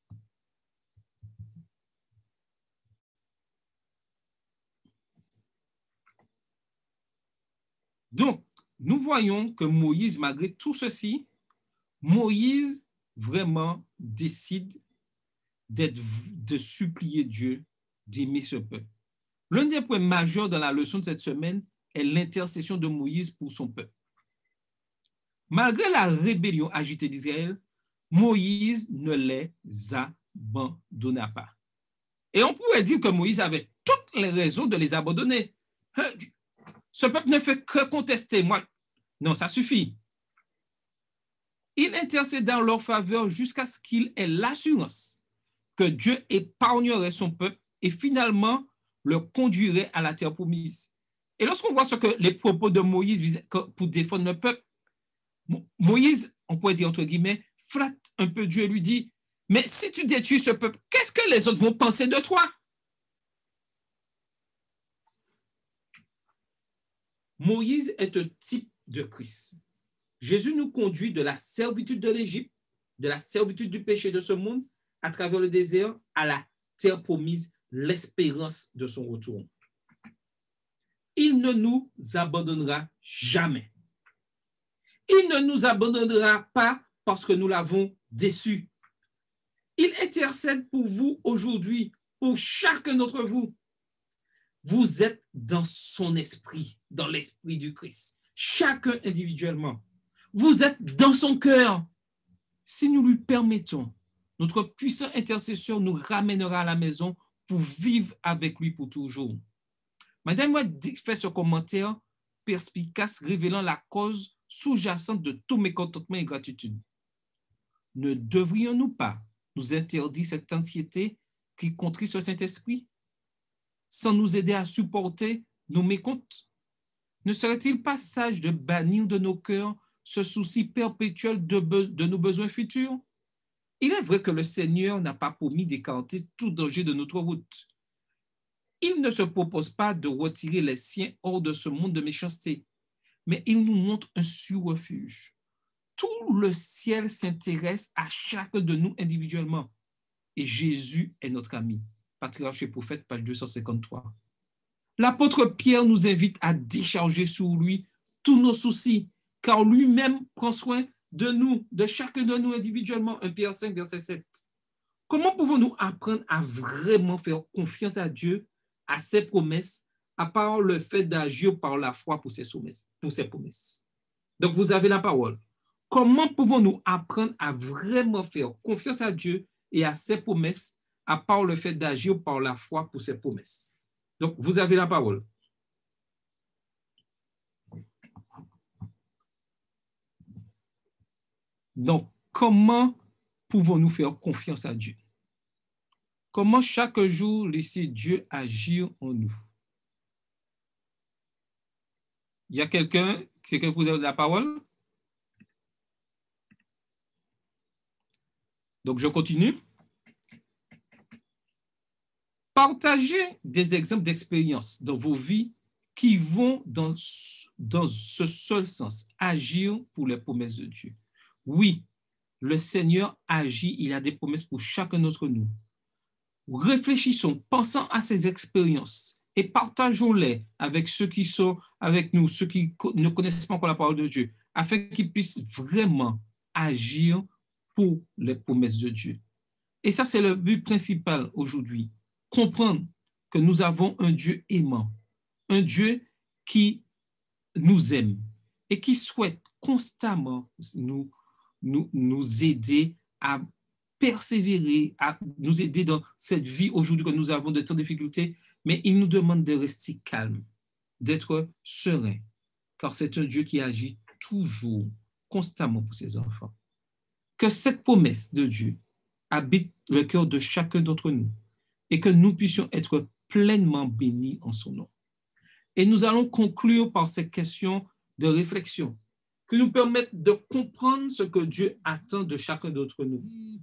A: Donc, nous voyons que Moïse, malgré tout ceci, Moïse vraiment décide d'être, de supplier Dieu d'aimer ce peuple. L'un des points majeurs dans la leçon de cette semaine est l'intercession de Moïse pour son peuple. Malgré la rébellion agitée d'Israël, Moïse ne les abandonna pas. Et on pourrait dire que Moïse avait toutes les raisons de les abandonner. Ce peuple ne fait que contester. Moi, non, ça suffit. Il intercéda en leur faveur jusqu'à ce qu'il ait l'assurance que Dieu épargnerait son peuple et finalement le conduirait à la terre promise. Et lorsqu'on voit ce que les propos de Moïse visaient pour défendre le peuple, Moïse, on pourrait dire entre guillemets, flatte un peu Dieu et lui dit, mais si tu détruis ce peuple, qu'est-ce que les autres vont penser de toi? Moïse est un type de Christ. Jésus nous conduit de la servitude de l'Égypte, de la servitude du péché de ce monde, à travers le désert, à la terre promise, l'espérance de son retour. Il ne nous abandonnera jamais. Il ne nous abandonnera pas parce que nous l'avons déçu. Il intercède pour vous aujourd'hui, pour chacun d'entre vous. Vous êtes dans son esprit, dans l'esprit du Christ, chacun individuellement. Vous êtes dans son cœur. Si nous lui permettons, notre puissant intercesseur nous ramènera à la maison pour vivre avec lui pour toujours. Madame White fait ce commentaire perspicace révélant la cause sous-jacente de tout mécontentement et gratitude. Ne devrions-nous pas nous interdire cette anxiété qui contriste le Saint-Esprit sans nous aider à supporter nos mécomptes? Ne serait-il pas sage de bannir de nos cœurs ce souci perpétuel de, de nos besoins futurs? Il est vrai que le Seigneur n'a pas promis d'écarter tout danger de notre route. Il ne se propose pas de retirer les siens hors de ce monde de méchanceté, mais il nous montre un sûr refuge. Tout le ciel s'intéresse à chacun de nous individuellement. Et Jésus est notre ami. Patriarche et prophète, page deux cent cinquante-trois. L'apôtre Pierre nous invite à décharger sur lui tous nos soucis, car lui-même prend soin de nous, de chacun de nous individuellement. un Pierre cinq, verset sept. Comment pouvons-nous apprendre à vraiment faire confiance à Dieu, à ses promesses, à part le fait d'agir par la foi pour ses promesses, pour ses promesses? Donc, vous avez la parole. Comment pouvons-nous apprendre à vraiment faire confiance à Dieu et à ses promesses, à part le fait d'agir par la foi pour ses promesses? Donc, vous avez la parole. Donc, comment pouvons-nous faire confiance à Dieu? Comment chaque jour laisser Dieu agir en nous? Il y a quelqu'un qui veut poser la parole? Donc, je continue. Partagez des exemples d'expérience dans vos vies qui vont dans, dans ce seul sens, agir pour les promesses de Dieu. Oui, le Seigneur agit, il a des promesses pour chacun d'entre nous. Réfléchissons, pensons à ces expériences et partageons-les avec ceux qui sont avec nous, ceux qui ne connaissent pas encore la parole de Dieu, afin qu'ils puissent vraiment agir pour les promesses de Dieu. Et ça, c'est le but principal aujourd'hui. Comprendre que nous avons un Dieu aimant, un Dieu qui nous aime et qui souhaite constamment nous, nous, nous aider à persévérer, à nous aider dans cette vie aujourd'hui que nous avons de tant de difficultés, mais il nous demande de rester calme, d'être serein, car c'est un Dieu qui agit toujours, constamment pour ses enfants. Que cette promesse de Dieu habite le cœur de chacun d'entre nous et que nous puissions être pleinement bénis en son nom. Et nous allons conclure par cette question de réflexion qui nous permettent de comprendre ce que Dieu attend de chacun d'entre nous.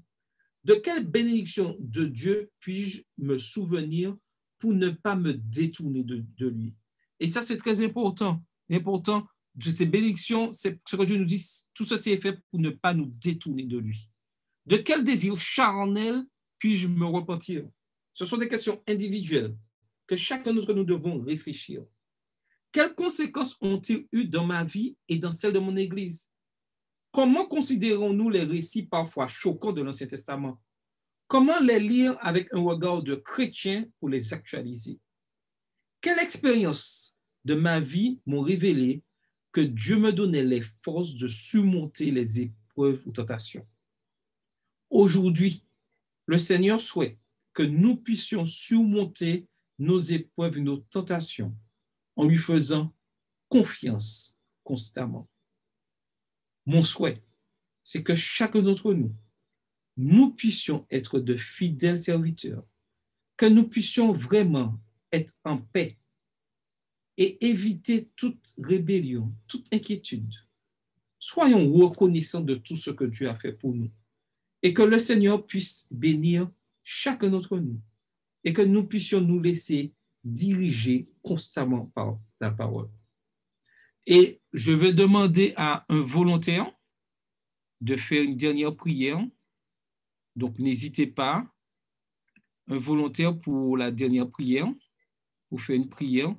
A: De quelle bénédiction de Dieu puis-je me souvenir pour ne pas me détourner de, de lui? Et ça, c'est très important. L'important de ces bénédictions, c'est ce que Dieu nous dit, tout ceci est fait pour ne pas nous détourner de lui. De quel désir charnel puis-je me repentir? Ce sont des questions individuelles que chacun d'entre nous devons réfléchir. Quelles conséquences ont-ils eu dans ma vie et dans celle de mon Église? Comment considérons-nous les récits parfois choquants de l'Ancien Testament? Comment les lire avec un regard de chrétien pour les actualiser? Quelle expérience de ma vie m'ont révélé que Dieu me donnait les forces de surmonter les épreuves ou tentations? Aujourd'hui, le Seigneur souhaite que nous puissions surmonter nos épreuves et nos tentations en lui faisant confiance constamment. Mon souhait, c'est que chacun d'entre nous, nous puissions être de fidèles serviteurs, que nous puissions vraiment être en paix et éviter toute rébellion, toute inquiétude. Soyons reconnaissants de tout ce que Dieu a fait pour nous et que le Seigneur puisse bénir chacun d'entre nous et que nous puissions nous laisser diriger constamment par la parole. Et je vais demander à un volontaire de faire une dernière prière. Donc, n'hésitez pas. Un volontaire pour la dernière prière, pour faire une prière.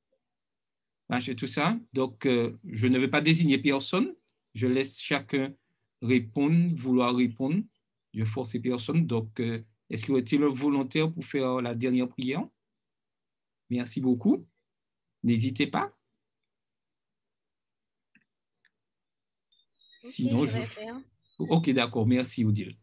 A: Machez tout ça. Donc, euh, je ne vais pas désigner personne. Je laisse chacun répondre, vouloir répondre. Je force personne. Donc, euh, est-ce qu'il y a-t-il un volontaire pour faire la dernière prière? Merci beaucoup. N'hésitez pas. Sinon,
C: okay, je
A: je...
C: vais faire.
A: Ok, d'accord. Merci, Odile.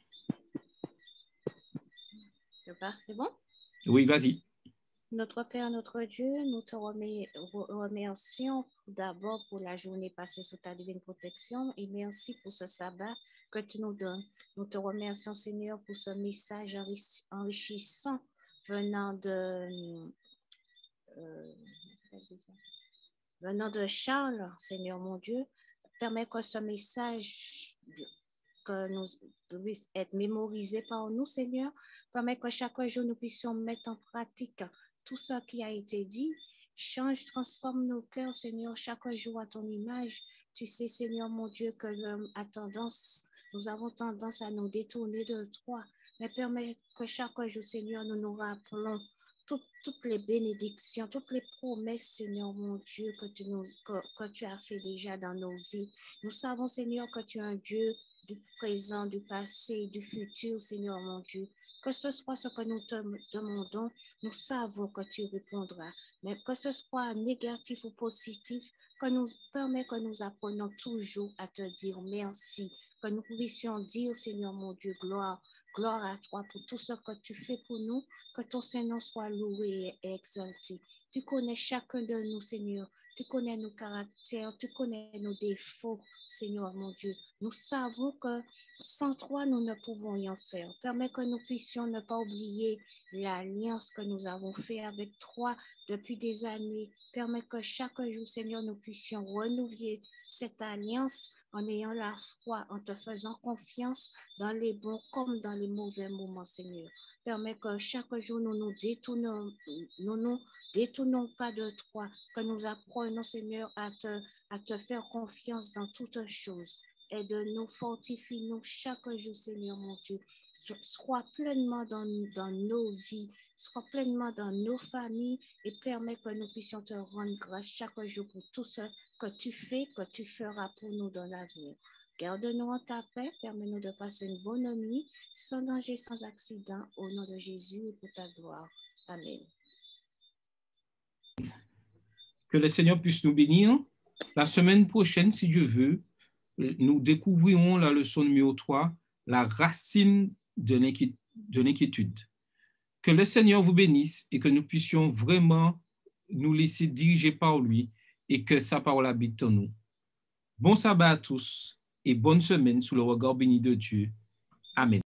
C: Je pars, c'est bon?
A: Oui, vas-y.
C: Notre Père, notre Dieu, nous te remercions d'abord pour la journée passée sous ta divine protection et merci pour ce sabbat que tu nous donnes. Nous te remercions, Seigneur, pour ce message enrichissant venant de, euh, venant de Charles, Seigneur mon Dieu. Permets que ce message que nous puisse être mémorisé par nous, Seigneur. Permets que chaque jour nous puissions mettre en pratique tout ce qui a été dit. Change, transforme nos cœurs, Seigneur, chaque jour à ton image. Tu sais, Seigneur mon Dieu, que l'homme a tendance, nous avons tendance à nous détourner de toi. Mais permets que chaque jour, Seigneur, nous nous rappelons toutes, toutes les bénédictions, toutes les promesses, Seigneur mon Dieu, que tu, nous, que, que tu as fait déjà dans nos vies. Nous savons, Seigneur, que tu es un Dieu du présent, du passé, du futur, Seigneur mon Dieu. Que ce soit ce que nous te demandons, nous savons que tu répondras. Mais que ce soit négatif ou positif, que nous permet que nous apprenons toujours à te dire merci. Que nous puissions dire, Seigneur mon Dieu, gloire, gloire à toi pour tout ce que tu fais pour nous. Que ton Seigneur soit loué et exalté. Tu connais chacun de nous, Seigneur. Tu connais nos caractères, tu connais nos défauts, Seigneur mon Dieu. Nous savons que sans toi, nous ne pouvons rien faire. Permets que nous puissions ne pas oublier l'alliance que nous avons faite avec toi depuis des années. Permets que chaque jour, Seigneur, nous puissions renouveler cette alliance en ayant la foi, en te faisant confiance dans les bons comme dans les mauvais moments, Seigneur. Permets que chaque jour, nous nous détournons, nous nous détournons pas de toi, que nous apprenons, Seigneur, à te, à te faire confiance dans toutes choses. Aide-nous, fortifie-nous chaque jour, Seigneur mon Dieu. Sois pleinement dans, dans nos vies, sois pleinement dans nos familles et permets que nous puissions te rendre grâce chaque jour pour tout ce que tu fais, que tu feras pour nous dans l'avenir. Garde-nous en ta paix, permets-nous de passer une bonne nuit, sans danger, sans accident, au nom de Jésus et pour ta gloire. Amen.
A: Que le Seigneur puisse nous bénir. La semaine prochaine, si Dieu veut, nous découvrirons la leçon numéro trois, la racine de l'inquiétude. Que le Seigneur vous bénisse et que nous puissions vraiment nous laisser diriger par lui et que sa parole habite en nous. Bon sabbat à tous et bonne semaine sous le regard béni de Dieu. Amen.